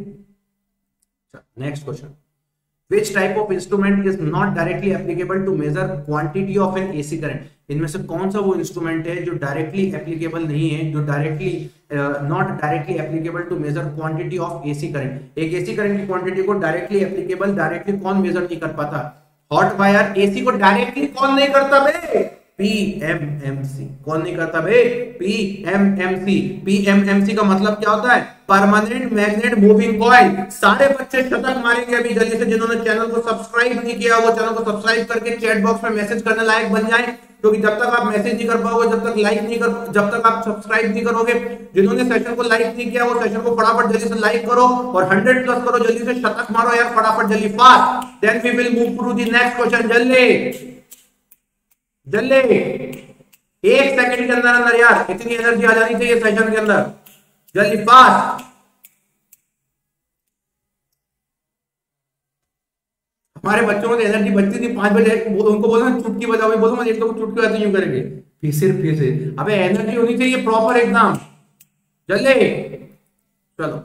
Speaker 1: next question, Which type of instrument is not directly applicable to measure quantity of an A C current? इनमें से कौन सा वो इंस्ट्रूमेंट है जो डायरेक्टली एप्लीकेबल नहीं है, जो directly not directly applicable to measure quantity of AC current? एक एसी करंट की क्वांटिटी को डायरेक्टली एप्लीकेबल डायरेक्टली कौन मेजर नहीं कर पाता? हॉट वायर एसी को डायरेक्टली कौन नहीं करता बे? पीएमएमसी। कौन नहीं करता बे? पीएमएमसी। पीएमएमसी का मतलब क्या होता है? Permanent magnet moving coil. सारे बच्चे शतक मारेंगे अभी जल्दी से, जिन्होंने चैनल को सब्सक्राइब नहीं किया वो चैनल को सब्सक्राइब करके चैट बॉक्स में मैसेज करने लायक बन जाए। क्योंकि जब तक आप मैसेज नहीं कर पाओगे, जब तक लाइक नहीं कर, जब तक आप सब्सक्राइब नहीं करोगे, जिन्होंने सेशन को लाइक नहीं किया वो सेशन को फटाफट जल्दी से लाइक करो और हंड्रेड प्लस करो, जल्दी से शतक मारो यार फटाफट जल्दी fast, then we will move to the next question. जल्दी जल्दी एक सेकंड के अंदर अंदर यार, इतनी एनर्जी आ जानी चाहिए सेशन के अंदर, जल्दी फास्ट। हमारे बच्चों में एनर्जी बचती थी पांच बजे, उनको बोलो चुटकी बजाओ, बोलो मैं एक तो चुटकी बजाते यूं करेंगे, फिर सिर्फ फिर से अबे एनर्जी होनी चाहिए प्रॉपर एकदम, जल्दी चलो।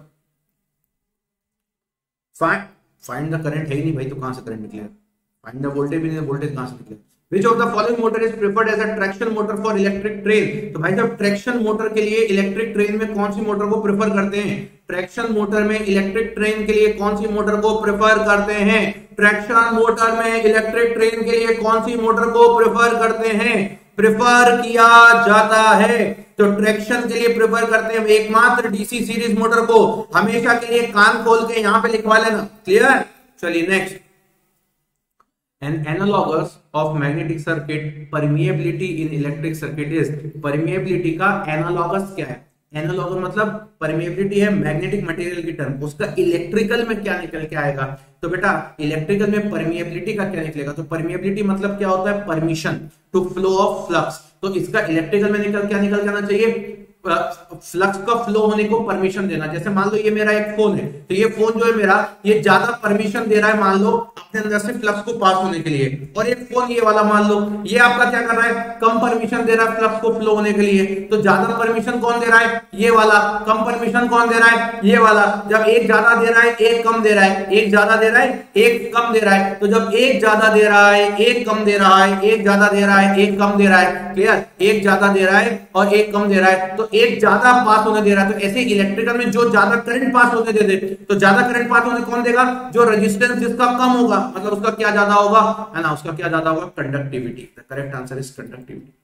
Speaker 1: फाइंड फाइंड द करंट है ही नहीं भाई, तो कहां से करंट निकलेगा? फाइंड द वोल्टेज भी नहीं, वोल्टेज कहां से निकलेगा? Which of the following motor is preferred as a traction motor for electric train? तो भाई साहब ट्रैक्शन मोटर के लिए इलेक्ट्रिक ट्रेन में कौन सी मोटर को प्रेफर करते हैं? ट्रैक्शन मोटर में इलेक्ट्रिक ट्रेन के लिए कौन सी मोटर को प्रेफर करते हैं? ट्रैक्शन मोटर में इलेक्ट्रिक ट्रेन के लिए कौन सी मोटर को प्रेफर करते हैं? प्रेफर किया जाता है तो ट्रैक्शन के लिए प्रेफर करते हैं एकमात्र डीसी सीरीज मोटर को। हमेशा के लिए कान खोल के यहां पे लिखवा लेना, क्लियर? चलिए next. An analogous of magnetic circuit permeability in electric circuit is, permeability का analogous क्या है? एनालॉगस मतलब परमेबिलिटी है मैग्नेटिक मटेरियल की टर्म, उसका इलेक्ट्रिकल में क्या निकल के आएगा? तो बेटा इलेक्ट्रिकल में परमेबिलिटी का क्या निकलेगा? तो परमेबिलिटी मतलब क्या होता है? Permission to flow of flux. तो इसका इलेक्ट्रिकल में निकल क्या निकल जाना चाहिए? फ्लक्स का फ्लो होने को परमिशन देना। जैसे मान लो ये मेरा एक फोन है, तो ये फोन जो है मेरा, ये ज्यादा परमिशन दे रहा है मान लो अपने अंदर से फ्लक्स को पास होने के लिए, और एक फोन ये वाला मान लो ये आपका क्या कर रहा है? कम परमिशन दे रहा है फ्लक्स को फ्लो होने के लिए। तो ज्यादा परमिशन कौन दे रहा है? ये वाला। कम परमिशन कौन दे रहा है? ये वाला। जब एक ज्यादा दे रहा है एक कम दे रहा है, एक ज्यादा दे रहा है एक कम दे रहा है, तो जब एक ज्यादा दे रहा है एक कम दे रहा है, एक ज्यादा दे रहा है एक कम दे रहा है, क्लियर? एक ज्यादा दे रहा है और एक कम दे रहा है, तो एक ज्यादा पास होने दे रहा है। तो ऐसे इलेक्ट्रिकल में जो ज्यादा करंट पास होने दे दे, तो ज्यादा करंट पास होने कौन देगा? जो रेजिस्टेंस जिसका कम होगा, मतलब उसका क्या ज्यादा होगा, है ना? उसका क्या ज्यादा होगा? Conductivity. The correct answer is conductivity.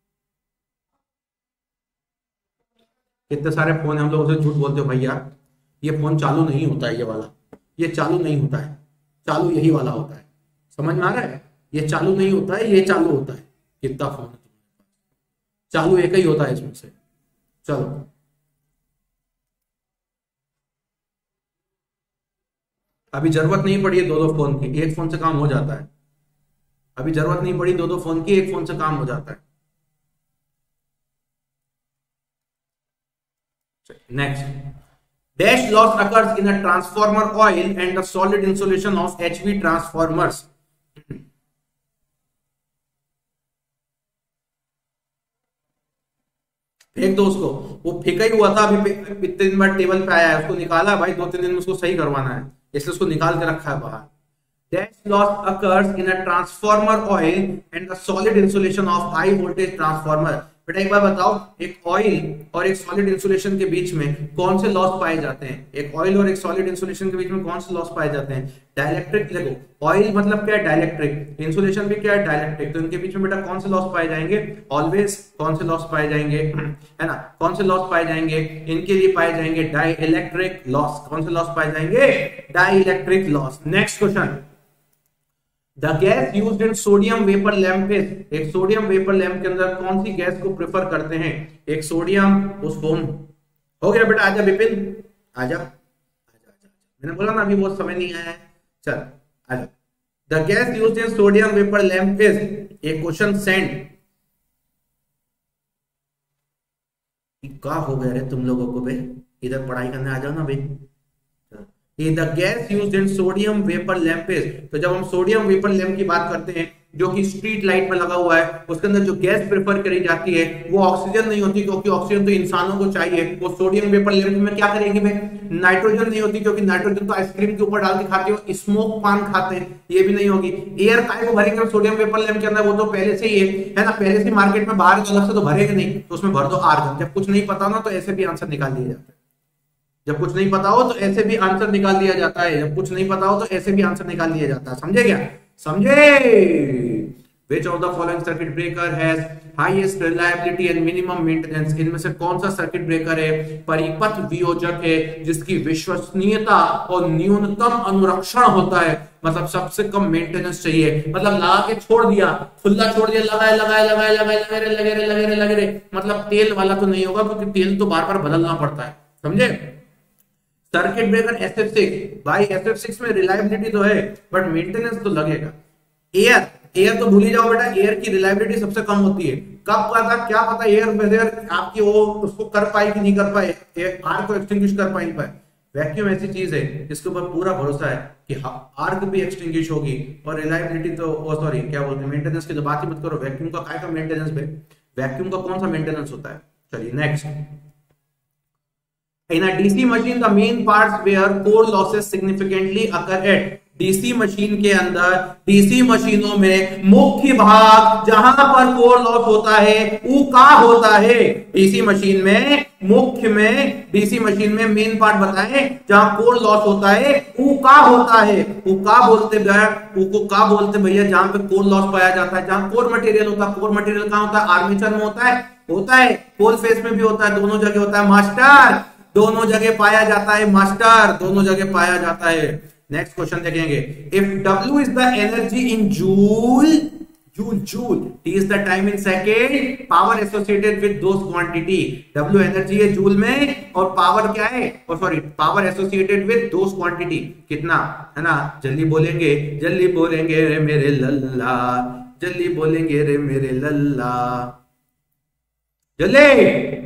Speaker 1: कितने सारे फोन हम लोग उसे झूठ बोलते हो भैया ये फोन चालू नहीं होता है, ये वाला ये चालू नहीं होता है, चालू यही वाला होता है। समझ में आ रहा है? ये चालू नहीं होता है, ये चालू होता है। कितना फोन है चालू? एक ही होता है इसमें से। चलो अभी जरूरत नहीं पड़ी है दो दो फोन की, एक फोन से काम हो जाता है। अभी जरूरत नहीं पड़ी दो दो फोन की, एक फोन से काम हो जाता है। Next. Dash loss occurs in a transformer oil and the solid insulation of HV transformers. फेंक दो उसको, वो फेंका ही हुआ था अभी, इतने दिन बाद टेबल पे आया है, उसको निकाला भाई, दो तीन दिन में उसको सही करवाना है, इसलिए उसको निकाल के रखा है बाहर। Dash loss occurs in a transformer oil and the solid insulation of high voltage transformer। बेटा एक बार बताओ, एक ऑयल और एक सॉलिड इंसुलेशन के बीच में कौन से लॉस पाए जाते हैं? एक ऑयल और एक सॉलिड इंसुलेशन के बीच में कौन से लॉस पाए जाते हैं? डाइलेक्ट्रिक। देखो ऑयल मतलब क्या है? डाइलेक्ट्रिक। इंसुलेशन भी क्या है? डाइलेक्ट्रिक। तो इनके बीच में बेटा कौन से लॉस पाए जाएंगे? ऑलवेज कौन से लॉस पाए जाएंगे, है ना? कौन से लॉस पाए जाएंगे? इनके लिए पाए जाएंगे डाइलेक्ट्रिक लॉस। कौन से लॉस पाए जाएंगे? Dielectric loss. Next question. The gas used in sodium vapor lamp is, एक सोडियम वेपर लैंप के अंदर कौन सी गैस को प्रेफर करते हैं? एक सोडियम फॉस्फोम। हो गया बेटा, आजा विपिन, आजा आजा आजा। मैंने बोला ना अभी बहुत समय नहीं आया है, चल आजा। The gas used in sodium vapor lamp is, एक क्वेश्चन सेंड। क्या हो गया रे तुम लोगों को बे? इधर पढ़ाई करने आ जाओ ना बे। The gas used in sodium vapor lamp is, तो जब हम सोडियम वेपर लैंप की बात करते हैं जो कि स्ट्रीट लाइट में लगा हुआ है, उसके अंदर जो गैस प्रेफर करी जाती है वो ऑक्सीजन नहीं होती, क्योंकि ऑक्सीजन तो इंसानों को चाहिए। वो सोडियम वेपर लैंप में क्या करेंगे भाई? नाइट्रोजन नहीं होती, क्योंकि नाइट्रोजन तो आइसक्रीम के ऊपर डाल के खाते हो, स्मोक पान खाते हैं, ये भी नहीं होगी। एयर काय को भरेंगे सोडियम वेपर लैंप के अंदर? वो तो पहले से ही है ना, पहले से मार्केट में बाहर अलग से तो भरेंगे नहीं, तो उसमें भर दो आर्गन। जब कुछ नहीं पता ना तो ऐसे भी आंसर निकाल दिया जाता है। जब कुछ नहीं पता हो तो ऐसे भी आंसर निकाल दिया जाता है। जब कुछ नहीं पता हो तो ऐसे भी आंसर निकाल दिया जाता है। समझे क्या? समझे? Which of the following circuit breaker has highest reliability and minimum maintenance? इनमें से कौन सा सर्किट ब्रेकर है, परिपथ वियोजक है, जिसकी विश्वसनीयता और न्यूनतम अनुरक्षण होता है, मतलब सबसे कम मेंटेनेंस चाहिए, मतलब लगा के छोड़ दिया, खुला छोड़ दिया, लगाए लगाए लगाए लगाए लगे रहे लगे रहे लगे रहे लगे रहे, मतलब तेल वाला तो नहीं होगा, क्योंकि तेल तो बार बार बदलना पड़ता है, समझे। Circuit breaker S F six, भाई एस एफ सिक्स में रिलायबिलिटी तो है बट मेंटेनेंस तो लगेगा। एयर एयर तो भूल ही जाओ बेटा, एयर की रिलायबिलिटी सबसे कम होती है। कब पता, क्या पता एयर वेदर आपकी वो उसको कर पाए कि नहीं कर पाए, आर्क को एक्सटिंग्विश कर पाए नहीं पाए। वैक्यूम ऐसी चीज है जिसके ऊपर पूरा भरोसा है कि आर्क भी एक्सटिंग्विश होगी, और रिलायबिलिटी तो ओ सॉरी क्या बोलते हैं, मेंटेनेंस की तो बात ही मत करो, वैक्यूम का काय का मेंटेनेंस है, वैक्यूम का कौन सा मेंटेनेंस होता है। चलिए next, in a D C machine the main parts where core losses significantly occur at, DC machine के अंदर, डीसी मशीनों में मुख्य भाग जहां पर कोर लॉस होता है वो का होता है, डीसी मशीन में मुख्य में, डीसी मशीन में मेन पार्ट बताएं जहां कोर लॉस होता है वो का होता है, वो का बोलते भैया, वो का बोलते भैया जहां पे कोर लॉस पाया जाता है, जहां कोर मटेरियल होता है। कोर मटेरियल कहां होता है, आर्मेचर में होता है, होता है कोर फेस में भी होता है, दोनों जगह होता है मास्टर, दोनों जगह पाया जाता है मास्टर, दोनों जगह पाया जाता है। नेक्स्ट क्वेश्चन देखेंगे, if W is the energy in joule, joule joule, T is the time in second, power associated with those quantity, W energy है जूल में और पावर क्या है, और sorry power associated with those quantity, कितना है ना, जल्दी बोलेंगे जल्दी बोलेंगे रे मेरे लल्ला, जल्दी बोलेंगे रे मेरे लल्ला, जल्दी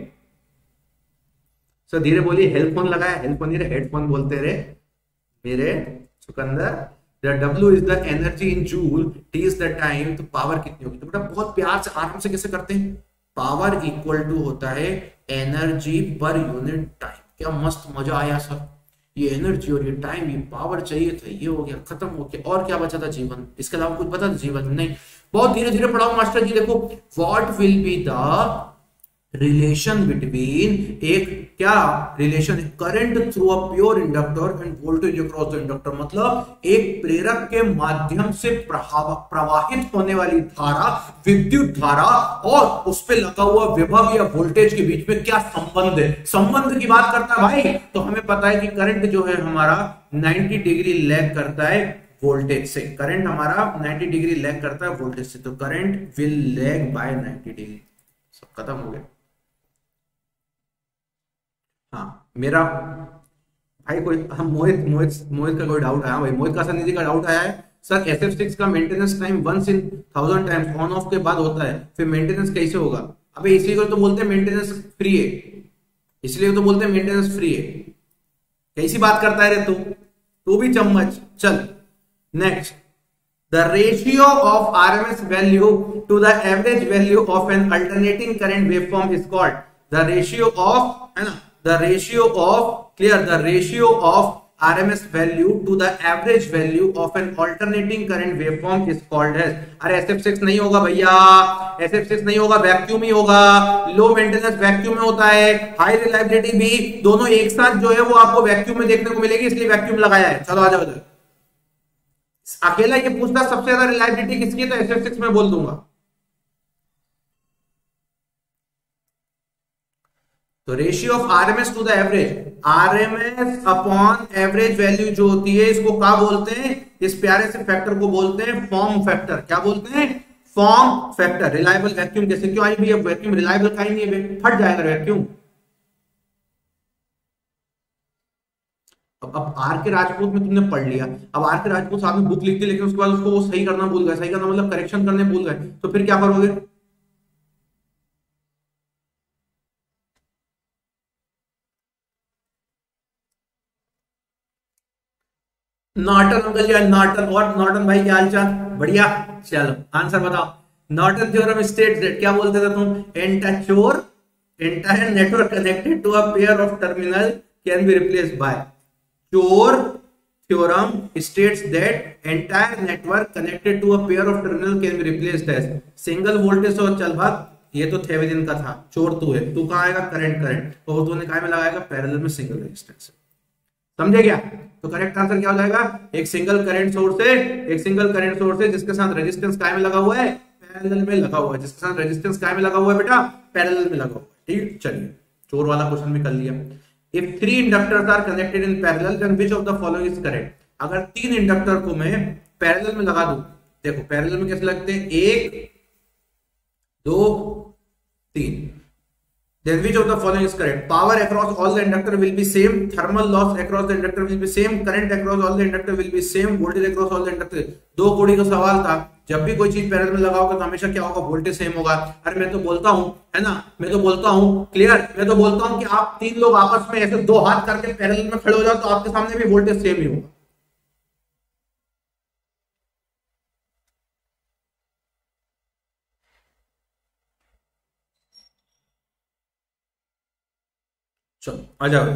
Speaker 1: सो धीरे बोलिए, हेडफोन लगाया, हेडफोन नहीं रे हेडफोन बोलते रे मेरे चुकंदर। W is the energy in joule, T is the time, तो पावर कितनी होगी, तो बेटा बहुत प्यार से आराम से कैसे करते हैं, पावर इक्वल टू होता है एनर्जी पर यूनिट टाइम। क्या मस्त मजा आया सर, ये एनर्जी और ये टाइम, ये पावर चाहिए था, ये हो गया खत्म हो गया, और क्या बचा था, जीवन, इसके अलावा कुछ बता था जीवन में नहीं। बहुत धीरे धीरे पढ़ाओ मास्टर जी, देखो what will be the relation between, एक क्या relation, current through a pure inductor and voltage across the inductor, मतलब एक प्रेरक के माध्यम से प्रवाहित होने वाली धारा, विद्युत धारा और उस पे लगा हुआ विभव या वोल्टेज के बीच में क्या संबंध है, संबंध की बात करता है भाई। तो हमें पता है कि करंट जो है हमारा नब्बे डिग्री लैग करता है वोल्टेज से, करंट हमारा नब्बे डिग्री लैग करता है वोल्टेज से, तो करंट विल लैग बाय नब्बे डिग्री। सब खत्म हो गया। हाँ मेरा भाई कोई, हम मोहित मोहित मोहित का कोई डाउट आया भाई, मोहित का सर का डाउट आया है सर, एस एफ सिक्स का maintenance time once in thousand times on off के बाद होता है, फिर मेंटेनेंस कैसे होगा। अबे इसी को तो बोलते हैं मेंटेनेंस फ्री है, इसलिए तो बोलते हैं मेंटेनेंस फ्री है। कैसी बात करता है रे तू, तू भी चम्मच। चल next, the ratio of RMS value to the average value of an alternating current waveform is called, the ratio of, है ना, the ratio of, clear, the ratio of R M S value to the average value of an alternating current waveform is called as, अरे S F six नहीं होगा भैया, S F six नहीं होगा, vacuum ही होगा, low maintenance vacuum में होता है, हाई रिलायबिलिटी भी, दोनों एक साथ जो है वो आपको वैक्यूम में देखने को मिलेगी, इसलिए वैक्यूम लगाया है। चलो आ जाओ, अकेला ये पूछता सबसे ज्यादा रिलायबिलिटी किसकी है, तो S F सिक्स में बोल दूंगा। तो ratio of RMS to the average, RMS upon average value जो होती है इसको क्या बोलते हैं, इस प्यारे से फैक्टर को बोलते हैं फॉर्म फैक्टर। क्या बोलते हैं, फॉर्म फैक्टर। रिलायबल वैक्यूम कैसे, क्यों आई भी, अब वैक्यूम रिलायबल का ही नहीं है, फट जाएगा वैक्यूम। अब अब आर के राजपूत में तुमने पढ़ लिया, अब आर के राजपूत साहब ने बुक लिख दी लेकिन उसके बाद उसको वो सही करना भूल गए, सही करना मतलब करेक्शन करने भूल गए, तो फिर क्या करोगे। नॉर्टन अंकल या नॉर्टन, और नॉर्टन भाई क्या हालचाल, बढ़िया। चलो आंसर बताओ। नॉर्टन थ्योरम स्टेट्स दैट, क्या बोलते थे तुम, एंटाचोर entire network connected to a pair of terminal can be replaced by, चोर theorem states that entire network connected to a pair of terminal can be replaced as single voltage. और चल भाग, ये तो थेवेनिन का था, चोर तू है, तू कहां आएगा, करंट करंट, और तूने काय में लगाएगा, पैरेलल में सिंगल रेजिस्टेंस। समझे क्या, तो करेक्ट आंसर क्या हो जाएगा, एक सिंगल करंट सोर्स है, एक सिंगल करंट सोर्स है जिसके साथ रेजिस्टेंस काय में लगा हुआ है, पैरेलल में लगा हुआ है, जिसके साथ रेजिस्टेंस क्या में लगा हुआ है बेटा, पैरेलल में लगा हुआ है। ठीक, चलिए चोर वाला क्वेश्चन भी कर लिया। If three inductors are connected in parallel then which of the following is correct. अगर तीन इंडक्टर को मैं पैरेलल में लगा दूं, देखो पैरेलल में कैसे लगते हैं, एक दो तीन, then which of the following is correct? Power across all the inductor will be same, thermal loss across the inductor will be same, current across all the inductor will be same, voltage across all the inductor। दो कोड़ी का सवाल था, जब भी कोई चीज parallel में लगा होगा तो हमेशा क्या होगा, वोल्टेज सेम होगा। अरे मैं तो बोलता हूं, है ना, मैं तो बोलता हूं, क्लियर, मैं तो बोलता हूं कि आप तीन लोग आपस में ऐसे दो हाथ करके पैरेलल में खड़े हो जाओ तो आपके सामने भी वोल्टेज सेम ही होगा। चलो आ जाओ।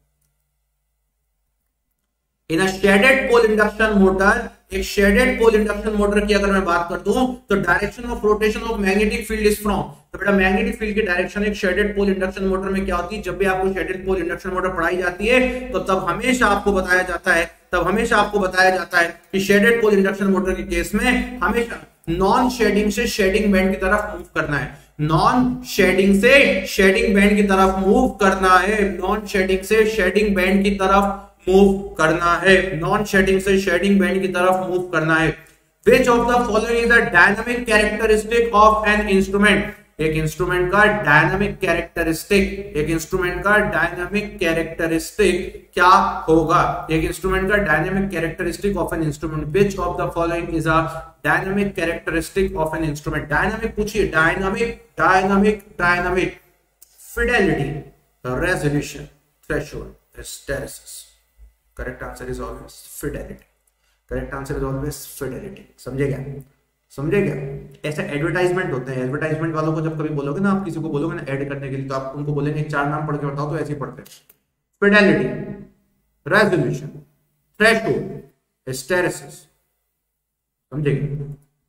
Speaker 1: In a shaded pole induction motor, एक शेडेड पोल इंडक्शन मोटर की अगर मैं बात कर दूं तो direction of rotation of magnetic field is from, तो बेटा मैग्नेटिक फील्ड की डायरेक्शन एक शेडेड पोल इंडक्शन मोटर में क्या होती है, जब भी आपको शेडेड पोल इंडक्शन मोटर पढ़ाई जाती है तो तब हमेशा आपको बताया जाता है तब हमेशा आपको बताया जाता है कि शेडेड पोल इंडक्शन मोटर के केस में हमेशा नॉन शेडिंग से शेडिंग बैंड की तरफ मूव करना है, नॉन शेडिंग से शेडिंग बैंड की तरफ मूव करना है, नॉन शेडिंग से शेडिंग बैंड की तरफ मूव करना है, नॉन शेडिंग से शेडिंग बैंड की तरफ मूव करना है। Which of the following is a dynamic characteristic of an instrument? एक इंस्ट्रूमेंट का डायनामिक कैरेक्टरिस्टिक, एक इंस्ट्रूमेंट का डायनामिक कैरेक्टरिस्टिक क्या होगा, एक इंस्ट्रूमेंट का dynamic characteristic of an instrument. Which of the following is a dynamic characteristic of an instrument. Dynamic पूछिए, dynamic dynamic dynamic fidelity, resolution, threshold, hysteresis. Correct answer is always fidelity, correct answer is always fidelity. समझे क्या, समझे क्या? ऐसे advertisement होते हैं, advertisement वालों को जब कभी बोलोगे ना, आप किसी को बोलोगे ना ऐड करने के लिए, तो आप उनको बोलेंगे चार नाम पढ़ के बताओ, तो ऐसे ही पढ़ते हैं, फिडेलिटी, रेजोल्यूशन, थ्रेशोल्ड, हिस्टेरिसिस। समझेंगे?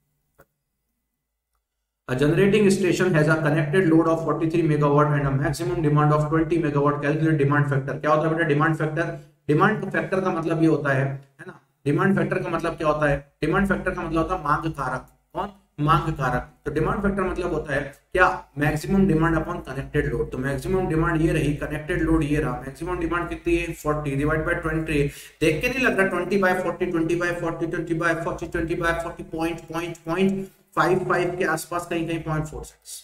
Speaker 1: A generating station has a connected load of forty-three megawatt and a maximum demand of twenty megawatt. Calculate demand factor। क्या होता है बेटा डिमांड फैक्टर? डिमांड फैक्टर का मतलब ये होता है, है ना, डिमांड फैक्टर का मतलब क्या होता है? डिमांड फैक्टर का मतलब होता है मांग कारक। कौन? मांग कारक। तो डिमांड फैक्टर मतलब होता है क्या? Maximum demand upon connected load. तो मैक्सिमम डिमांड ये रही, कनेक्टेड लोड ये रहा, मैक्सिमम डिमांड कितनी है? forty divide by twenty. देख के नहीं लग रहा twenty by forty, twenty by forty, twenty by forty, twenty by forty, point point point five five के आसपास, कहीं कहीं पॉइंट फोर सिक्स।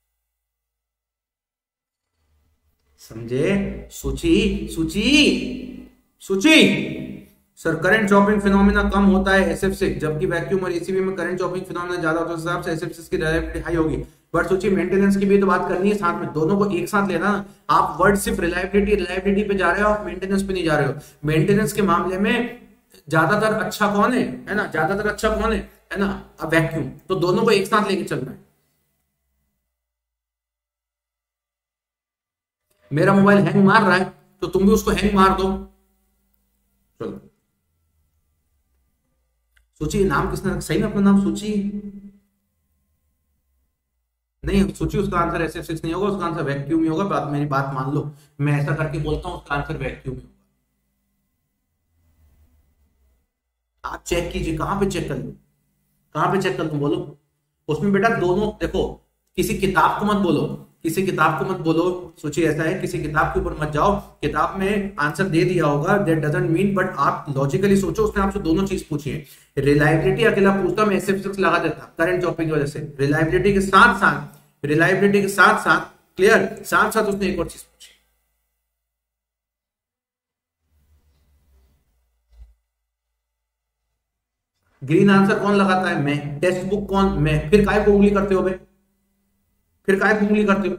Speaker 1: समझे? सूची सूची सूची सर करंट चॉपिंग फिनोमेना कम होता है एस एफ सिक्स, जबकि वैक्यूम और एसीबी में करंट चॉपिंग फिनोमेना ज्यादा होता है, उस हिसाब से एस एफ सिक्स की रिलायबिलिटी हाई होगी। बट सोचिए मेंटेनेंस की भी तो बात करनी है साथ में, दोनों को एक साथ लेना। आप वर्ड सिर्फ रिलायबिलिटी रिलायबिलिटी पे जा रहे हो, आप मेंटेनेंस पे नहीं जा रहे हो। मेंटेनेंस के मामले में ज्यादातर अच्छा कौन है, है ना, ज्यादातर अच्छा कौन है, है ना, अब वैक्यूम। तो दोनों को एक साथ लेके चलना है। मेरा मोबाइल हैंग मार रहा है तो तुम भी उसको हैंग मार दो। चलो सोचिए, नाम किसने सही में अपना नाम सूची नहीं, सूची उसका आंसर एस एफ सिक्स नहीं होगा, उसका आंसर वैक्यूम ही होगा। बात मेरी बात मान लो, मैं ऐसा करके बोलता हूं उसका आंसर वैक्यूम ही होगा। आप चेक कीजिए, कहां पे चेक कर लो, कहां पे चेक कर लो, बोलो उसमें बेटा दोनों। देखो किसी किताब को मत बोलो, किसी किताब को मत बोलो। सोचिए ऐसा है, किसी किताब के ऊपर मत जाओ, किताब में आंसर दे दिया होगा, दैट डजंट मीन, बट आप लॉजिकली सोचो, उसने आपसे दोनों चीज पूछी है। रिलायबिलिटी अकेला पूछता, मैं एस एफ सिक्स लगा देता करंट चॉपिंग की वजह से। रिलायबिलिटी के साथ साथ रिलायबिलिटी के साथ साथ क्लियर, साथ साथ उसने एक और चीज पूछी। ग्रीन आंसर कौन लगाता है? मैं। टेक्स्ट बुक कौन? मैं। फिर काय को उंगली करते हो बे, फिर काय को उंगली करते हो?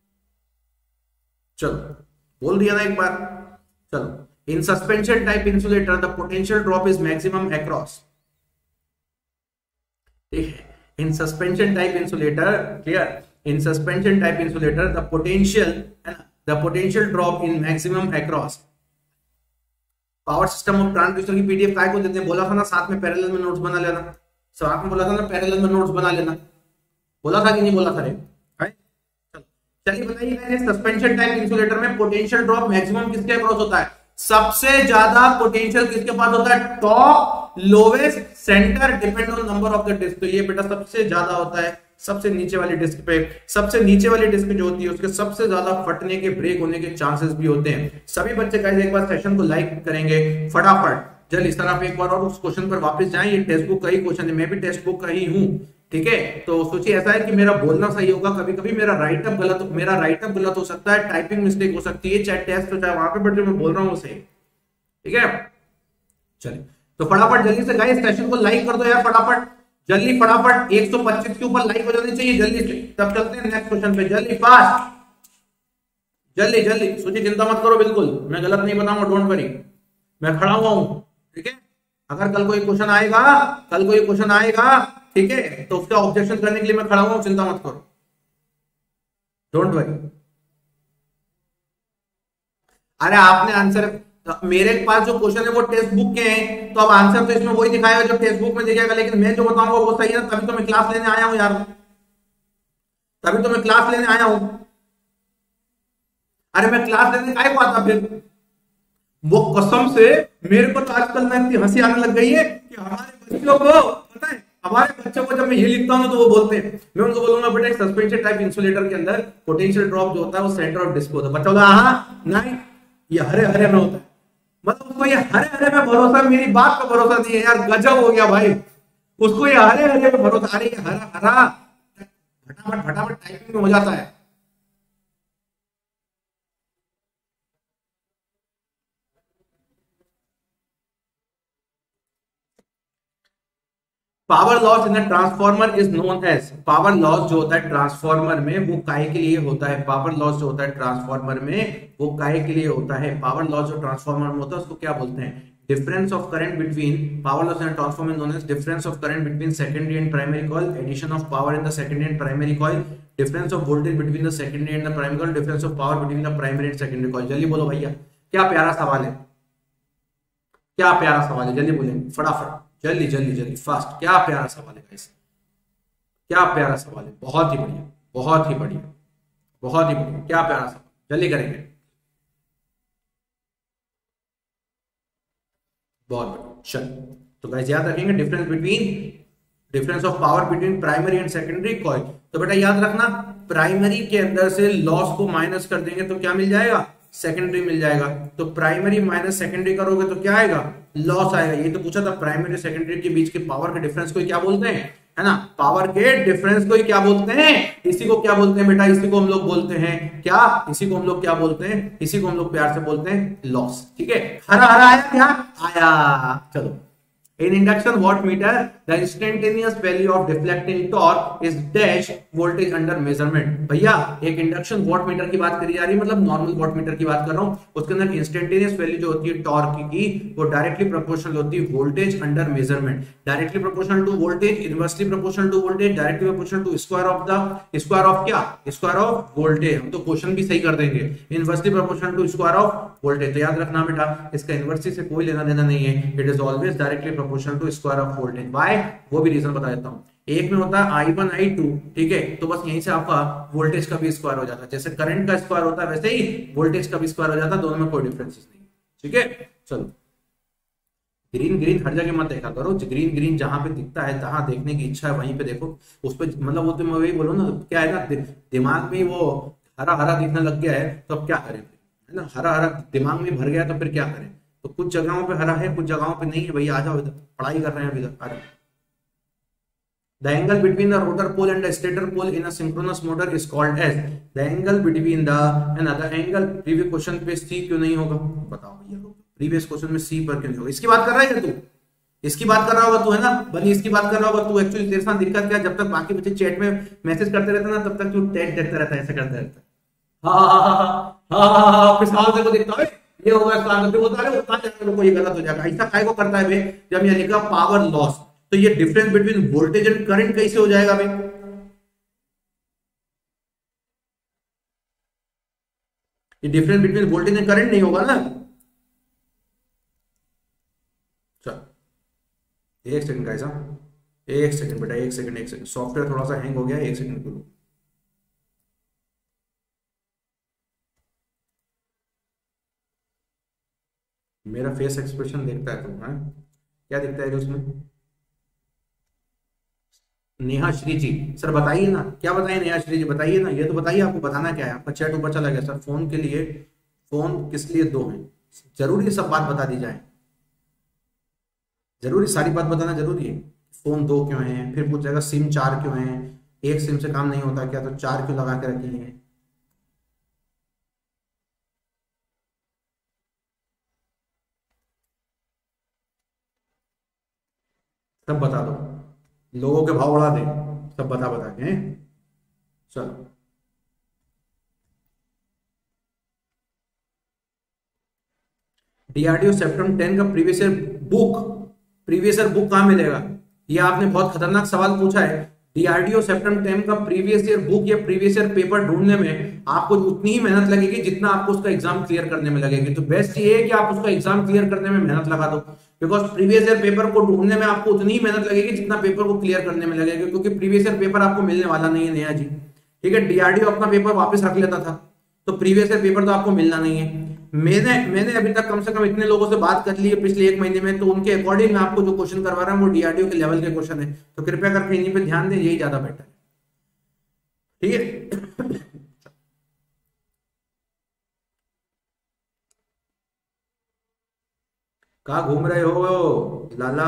Speaker 1: चलो बोल दिया ना एक बार। चलो, in suspension type insulator the potential drop is maximum across. ठीक है, in suspension type insulator, clear, in suspension type insulator the potential है ना, the potential drop in maximum across. Power system of transducer की PDF काय को देते हैं? बोला था ना साथ में पैरेलल में नोट्स बना लेना, साथ में बोला था ना पैरेलल में नोट्स बना लेना, बोला था कि नहीं बोला था रे? चलिए बताइए, मैंने सस्पेंशन टाइप इंसुलेटर में पोटेंशियल ड्रॉप मैक्सिमम किसके अक्रॉस होता है? सबसे ज्यादा पोटेंशियल किसके पास होता है? Top lowest centre depend on number of the disc. तो ये बेटा सबसे ज्यादा होता है सबसे नीचे वाली डिस्क पे। सबसे नीचे वाली डिस्क जो होती है उसके सबसे ज्यादा फटने के, ब्रेक होने के चांसेस भी होते हैं। सभी बच्चे गाइस एक बार सेशन को लाइक करेंगे फटाफट। जल्द इस तरह आप एक बार और उस क्वेश्चन पर वापस जाएं। ये टेक्स्ट बुक का ही क्वेश्चन है, मैं भी टेक्स्ट बुक का ही हूं, ठीक है। तो सोचिए ऐसा है कि मेरा बोलना सही होगा, कभी कभी मेरा राइटअप गलत मेरा राइटअप गलत हो सकता है, टाइपिंग मिस्टेक हो सकती है, चाहे टेस्ट हो चाहे वहां पे, बट जो मैं बोल रहा हूँ वो सही, ठीक है। चलिए तो फटाफट जल्दी से गाइस सेशन को लाइक कर दो यार, फटाफट जल्दी फटाफट। एक सौ पच्चीस के ऊपर लाइक हो जानी चाहिए जल्दी से। तब चलते हैं नेक्स्ट क्वेश्चन पे, जल्दी फास्ट, जल्दी जल्दी। सोचिए, चिंता मत करो, बिल्कुल मैं गलत नहीं बताऊंगा, डोंट वरी, मैं खड़ा हुआ हूं, ठीक है। अगर कल कोई क्वेश्चन आएगा कल कोई क्वेश्चन आएगा ठीक है, तो उसका ऑब्जेक्शन करने के लिए मैं खड़ा हुआ हूं, चिंता मत करो, डोंट वरी। अरे आपने आंसर, मेरे पास जो क्वेश्चन है वो टेक्स्ट बुक के हैं, तो अब आंसर तो इसमें वही दिखाएगा जो टेक्स्ट बुक में दिखेगा, लेकिन मैं जो बताऊंगा वो सही है, तभी तो मैं क्लास लेने आया हूं यार, तभी तो मैं क्लास लेने आया हूं। अरे मैं क्लास लेने काहे को आता फिर? वो कसम से मेरे को तो आजकल ना इतनी हंसी आने लग गई है कि हमारे बच्चों को पता है, हमारे बच्चों को जब मैं ये लिखता हूं तो वो बोलते हैं, मैं उनको बोलूंगा बेटा सस्पेंशन टाइप इंसुलेटर के अंदर पोटेंशियल ड्रॉप जो होता है वो सेंटर ऑफ डिस्क होता है। बच्चा बोला हाँ नहीं, ये हरे हरे में होता है। मतलब उसको ये हरे हरे में भरोसा, मेरी बात का भरोसा नहीं है यार, गजब हो गया भाई। उसको ये हरे हरे में भरोसा, अरे ये हरा हरा फटाफट फटाफट टाइपिंग में हो जाता है। Power loss in transformer is known as, power loss जो होता है ट्रांसफॉर्मर में वो काहे के लिए होता है? पावर लॉस जो होता है ट्रांसफॉर्मर में वो काहे के लिए होता है? पावर लॉस जो ट्रांसफॉर्मर में होता है उसको क्या बोलते हैं? Difference of current between, power loss in transformer known as difference of current between secondary and primary coil, addition of power in the secondary and primary coil, difference of voltage between the secondary and the primary coil, difference of power between the primary and secondary coil. जल्दी बोलो भैया, क्या प्यारा सवाल है, क्या प्यारा सवाल है, जल्दी बोलेंगे फटाफट, जल्दी जल्दी जल्दी फास्ट। क्या प्यारा सवाल है गाइस, क्या प्यारा सवाल है, बहुत ही बढ़िया बहुत ही बढ़िया बहुत ही बढ़िया, क्या प्यारा सवाल, जल्दी करेंगे, बहुत बढ़िया। चलो तो गाइस याद रखेंगे difference between, difference of power between primary and secondary coil. तो बेटा याद रखना, प्राइमरी के अंदर से लॉस को माइनस कर देंगे तो क्या मिल जाएगा? सेकेंडरी मिल जाएगा। तो प्राइमरी माइनस सेकेंडरी करोगे तो क्या आएगा? लॉस आएगा। ये तो पूछा था प्राइमरी सेकेंडरी के बीच के पावर के डिफरेंस को क्या बोलते हैं, है ना? पावर के डिफरेंस को ही क्या बोलते हैं? इसी को क्या बोलते हैं बेटा? इसी को हम लोग बोलते हैं क्या? इसी को हम लोग क्या बोलते हैं? इसी को हम लोग प्यार से बोलते हैं लॉस। ठीक है, हरा हरा आया क्या? आया। चलो, in induction wattmeter the instantaneous value of deflecting torque is dash voltage under measurement। भैया एक इंडक्शन वॉटमीटर की बात करी जा रही है, मतलब नॉर्मल वॉटमीटर की बात कर रहा हूं, उसके अंदर इंस्टेंटेनियस वैल्यू जो होती है टॉर्क की वो डायरेक्टली प्रोपोर्शनल होती है voltage under measurement. Directly proportional to voltage, inversely proportional to voltage, directly proportional to square of the square of क्या? Square of voltage. हम तो क्वेश्चन भी सही कर देंगे, inversely proportional to square of voltage. तो याद रखना बेटा, इसका इनवर्सली से कोई लेना देना नहीं है, it is always directly proportional to square of voltage. Why? वो भी रीजन बता देता हूं। एक में होता है आई वन आई टू, ठीक है, तो बस यहीं से आपका वोल्टेज का भी स्क्वायर हो जाता है, जैसे करंट का स्क्वायर होता है वैसे ही वोल्टेज का भी स्क्वायर हो जाता है, दोनों में कोई डिफरेंस नहीं। ठीक है, चलो ग्रीन ग्रीन हर जगह मत देखा करो, ग्रीन ग्रीन जहां पे दिखता है, जहां देखने की इच्छा है वहीं पे देखो, उस पर मतलब वो तो मैं वही बोलूं ना, क्या है ना, दिमाग में वो हरा हरा दिखने लग गया है तो अब क्या करें, है ना? हरा हरा दिमाग में भर गया तो फिर क्या करें? तो कुछ जगहों पे हरा है, कुछ जगहों पे नहीं है। भैया आ जाओ इधर, पढ़ाई कर रहे हैं इधर, आ जाओ। The angle between the rotor pole and the stator pole in a synchronous motor is called as, the angle between the, है ना, the angle previous क्वेश्चन पे C क्यों नहीं होगा? बताओ भैया, प्रीवियस क्वेश्चन में C पर क्यों नहीं होगा? इसकी बात कर रहा है तू, इसकी बात कर रहा होगा तू, है ना बनी, इसकी बात कर रहा होगा तू। एक्चुअली तेरे साथ दिक्कत क्या है, जब तक बाकी बच्चे चैट में मैसेज करते रहते ना, तब तक तू टेट देखता रहता है, ऐसे करता रहता है। हाँ हाँ हाँ हाँ हाँ हाँ, फिर साल से को देखता है ये होगा, साल में बोलता है वो कहां जाएगा, लोगों को ये गलत हो जाएगा। ऐसा काय को करता है बे? जब ये लिखा पावर लॉस, तो ये difference between voltage and current कैसे हो जाएगा भाई? ये difference between voltage and current नहीं होगा ना। चल एक सेकंड गाइस, एक सेकंड बेटा, एक सेकंड एक सेकंड, सॉफ्टवेयर थोड़ा सा हैंग हो गया, एक सेकंड करो। मेरा फेस एक्सप्रेशन देखता है तुम, है क्या दिखता है उसमें? नेहा श्री जी, सर बताइए ना, क्या बताइए नेहा श्री जी, बताइए ना, ये तो बताइए आपको बताना क्या है। आपका चैट ऊपर चला गया सर। फोन के लिए, फोन किस लिए दो हैं? जरूरी सब बात बता दी जाए, जरूरी सारी बात बताना जरूरी है। फोन दो क्यों है, फिर पूछ जाएगा सिम चार क्यों है, एक सिम से काम नहीं होता क्या, तो चार क्यों लगा के रखी है? सब बता दो, लोगों के भाव बढ़ा दे, सब बता बता के हैं? चलो, डीआरडीओ सेप्टम टेन का previous year book, previous year book कहां मिलेगा? ये आपने बहुत खतरनाक सवाल पूछा है। डीआरडीओ सेप्टम टेन का प्रीवियस ईयर बुक या प्रीवियस ईयर पेपर ढूंढने में आपको उतनी ही मेहनत लगेगी जितना आपको उसका एग्जाम क्लियर करने में लगेगी। तो बेस्ट ये है कि आप उसका एग्जाम क्लियर करने में मेहनत लगा दो, बिकॉज प्रीवियस ईयर पेपर को ढूंढने में आपको उतनी ही मेहनत लगेगी जितना पेपर को क्लियर करने में लगेगा, क्योंकि प्रीवियस ईयर पेपर आपको मिलने वाला नहीं है नेहा जी। ठीक है, डीआरडीओ अपना पेपर वापस रख लेता था, तो प्रीवियस ईयर पेपर तो आपको मिलना नहीं है। मैंने मैंने अभी तक कम से कम इतने लोगों से बात कर ली है पिछले एक महीने में, तो उनके अकॉर्डिंग मैं आपको जो क्वेश्चन करवा रहा हूँ वो डीआरडीओ के लेवल के क्वेश्चन है, तो कृपया करके इन्हीं पे ध्यान दें, यही ज्यादा बेटर है। ठीक है, कहाँ घूम रहे हो लाला,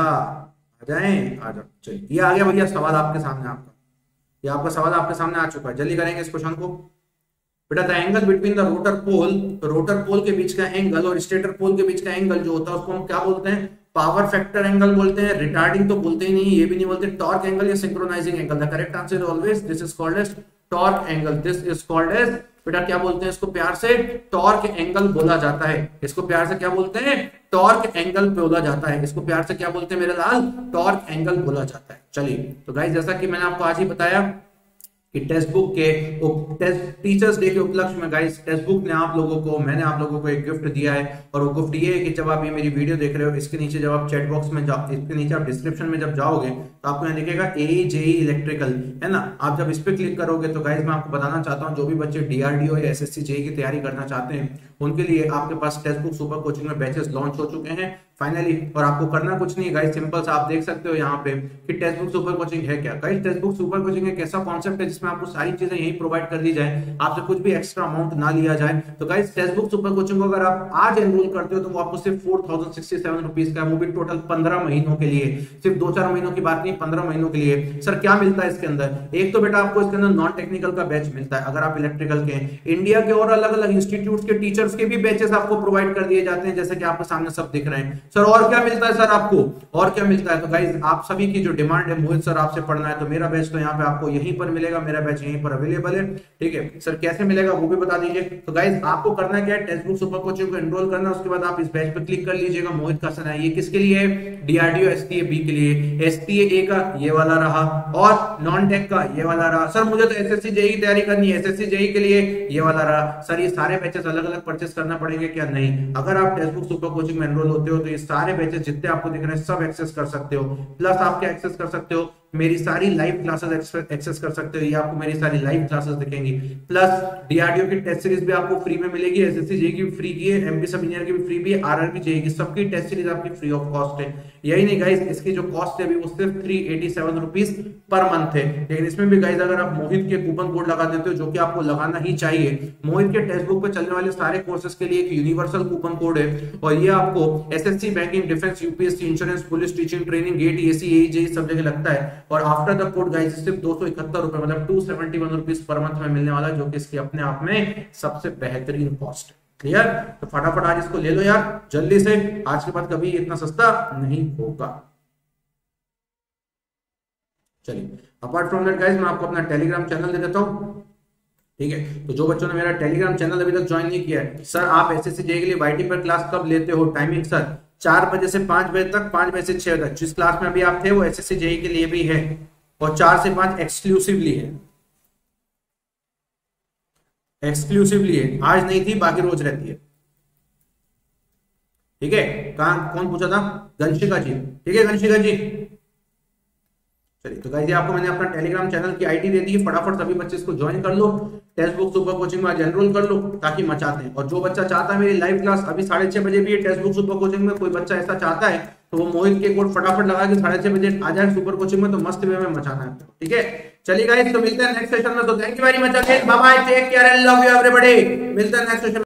Speaker 1: आ जाएं, आ जाओ। चलिए, ये आ गया भैया सवाल आपके सामने, आपका ये आपका सवाल आपके सामने आ चुका है। जल्दी करेंगे इस क्वेश्चन को। बेटा, the angle between the rotor pole, rotor pole के बीच का एंगल और स्टेटर पोल के बीच का एंगल जो होता है उसको हम क्या बोलते हैं? पावर फैक्टर एंगल बोलते हैं। रिटार्डिंग तो बोलते ही नहीं, ये भी नहीं बोलते। टॉर्क एंगल या synchronising angle, the correct answer is always this is called as torque angle, this is called as, बेटा क्या बोलते हैं इसको प्यार से? टॉर्क एंगल बोला जाता है। इसको प्यार से क्या बोलते हैं? टॉर्क एंगल बोला जाता है। इसको प्यार से क्या बोलते हैं मेरे लाल? टॉर्क एंगल बोला जाता है। चलिए, तो गाइस जैसा कि मैंने आपको आज ही बताया कि टेक्स्ट बुक के टेस्ट टीचर्स डे के उपलक्ष्य में गाइस टेक्स्ट बुक ने आप लोगों को, मैंने आप लोगों को एक गिफ्ट दिया है, और वो गिफ्ट ये है कि जब आप ये मेरी वीडियो देख रहे हो, इसके नीचे जब आप चैट बॉक्स में जाओ, इसके नीचे आप डिस्क्रिप्शन में जब जाओगे तो आपको यहाँ दिखेगा ए जेई इलेक्ट्रिकल, है ना। आप जब इस पे क्लिक करोगे तो गाइस मैं आपको बताना चाहता हूँ, जो भी बच्चे डीआरडीओ या एसएससी जेई की तैयारी करना चाहते हैं उनके लिए आपके पास टेक्स्ट बुक सुपर कोचिंग में बैचेस लॉन्च हो चुके हैं फाइनली। और आपको करना कुछ नहीं है गाइस, सिंपल सा आप देख सकते हो यहाँ पे कि टेक्स्ट बुक सुपर कोचिंग है क्या। Guys Testbook super coaching एक ऐसा कॉन्सेप्ट है जिसमें आपको सारी चीजें यही प्रोवाइड कर दी जाए, आपसे कुछ भी एक्स्ट्रा अमाउंट ना लिया जाए। तो guys Testbook super coaching को अगर आप आज एनरोल करते हो तो वो आपको सिर्फ four thousand sixty seven rupees का, वो भी टोटल पंद्रह महीनों के लिए, सिर्फ दो चार महीनों की बात नहीं, पंद्रह महीनों के लिए। सर क्या मिलता है इसके अंदर? एक तो बेटा आपको इसके अंदर नॉन टेक्निकल का बैच मिलता है अगर आप इलेक्ट्रिकल के हैं। इंडिया के और अलग अलग इंस्टीट्यूट के टीचर्स के भी बैचेस आपको प्रोवाइड कर दिए जाते हैं, जैसे कि आपके सामने सब दिख रहे हैं। सर और क्या मिलता है सर आपको, और क्या मिलता है? तो गाइस आप सभी की जो डिमांड है, मोहित सर आपसे पढ़ना है तो मेरा बैच तो यहाँ पे आपको यहीं पर मिलेगा, मेरा बैच यहीं पर अवेलेबल है। ठीक है सर, कैसे मिलेगा वो भी बता दीजिए। तो गाइस आपको करना क्या है, टेक्स्ट बुक सुपर कोचिंग को एनरोल करना, उसके बाद आप इस बैच पे क्लिक कर लीजिएगा। मोहित का सर है, ये किसके लिए है? डीआरडीओ एसटीए बी के लिए। एसटीए ए का ये वाला रहा, और नॉन टेक का ये वाला रहा। सर मुझे तो एसएससी जेई की तैयारी करनी है, एसएससी जेई के लिए ये वाला रहा। सर ये सारे बैचेस अलग अलग परचेस करना पड़ेंगे क्या? नहीं, अगर आप टेक्स्ट बुक सुपर कोचिंग में एनरोल होते हो तो ये सारे बैचेस जितने आपको दिख रहे हैं सब एक्सेस कर सकते हो। प्लस आप क्या एक्सेस कर सकते हो? मेरी सारी लाइव क्लासेस एक्सेस कर सकते हो, ये आपको मेरी सारी लाइव क्लासेस दिखेंगी। प्लस डीआरडीओ की टेस्ट सीरीज भी आपको फ्री में मिलेगी, एसएससी जेई की भी फ्री की है, एमपी सब इंजीनियर की भी फ्री भी है, आरआरबी जेई की सबकी टेस्ट सीरीज आपकी फ्री ऑफ कॉस्ट है। यही नहीं गाइस, इसकी जो कॉस्ट है अभी वो सिर्फ three eighty seven rupees per month है। लेकिन इसमें भी गाइस अगर आप मोहित के कूपन कोड लगा देते हो, जो कि आपको लगाना ही चाहिए, मोहित के टेक्स्ट बुक पे चलने वाले सारे कोर्सेज के लिए एक यूनिवर्सल कूपन कोड है, और ये आपको SSC, banking, defence, UPSC, insurance, police, teaching, training, GATE, AC, AE सब जगह लगता है। और आफ्टर द कोड गाइस सिर्फ दो सौ इकहत्तर रुपए मतलब two seventy one rupees per month में मिलने वाला, जो कि इसकी अपने आप में सबसे बेहतरीन कॉस्ट है। क्लियर? तो फटाफट आज इसको ले लो यार जल्दी से, आज के बाद कभी इतना सस्ता नहीं होगा। चलिए, अपार्ट फ्रॉम दैट गाइस मैं आपको अपना टेलीग्राम चैनल दे देता हूं। ठीक है, तो जो बच्चों ने मेरा टेलीग्राम चैनल अभी तक ज्वाइन नहीं किया है, सर आप एसएससी जेई के लिए वाईटी पर क्लास कब लेते हो? टाइमिंग सर चार बजे से पांच बजे तक, पांच बजे से छह बजे तक। जिस क्लास में अभी आप थे वो एसएससी जेई के लिए भी है, और चार से पांच एक्सक्लूसिवली है, एक्सक्लूसिवली है। आज नहीं थी, बाकी रोज रहती है। ठीक है, कहां कौन पूछा था? घनशिका जी। ठीक है घनशिका जी, चलिए तो गाइस ये आपको मैंने अपना टेलीग्राम चैनल की आईडी दे दी है, फटाफट सभी बच्चे इसको ज्वाइन कर लो, टेक्स्ट बुक सुपर कोचिंग में आज एनरोल कर लो ताकि मचाते हैं। और जो बच्चा चाहता है मेरी लाइव क्लास अभी साढ़े छह बजे भी है टेक्स्ट बुक सुपर कोचिंग में, कोई बच्चा ऐसा चाहता है तो वो मोहित के कोड फटाफट लगा के साढ़े छह बजे आ जाए सुपर कोचिंग में, तो मस्त वे में मचाना है, ठीक है। चलिए गाइस, तो मिलते हैं नेक्स्ट सेशन में। तो thank you very much again, bye bye, take care and love you everybody. मिलते हैं नेक्स्ट सेशन।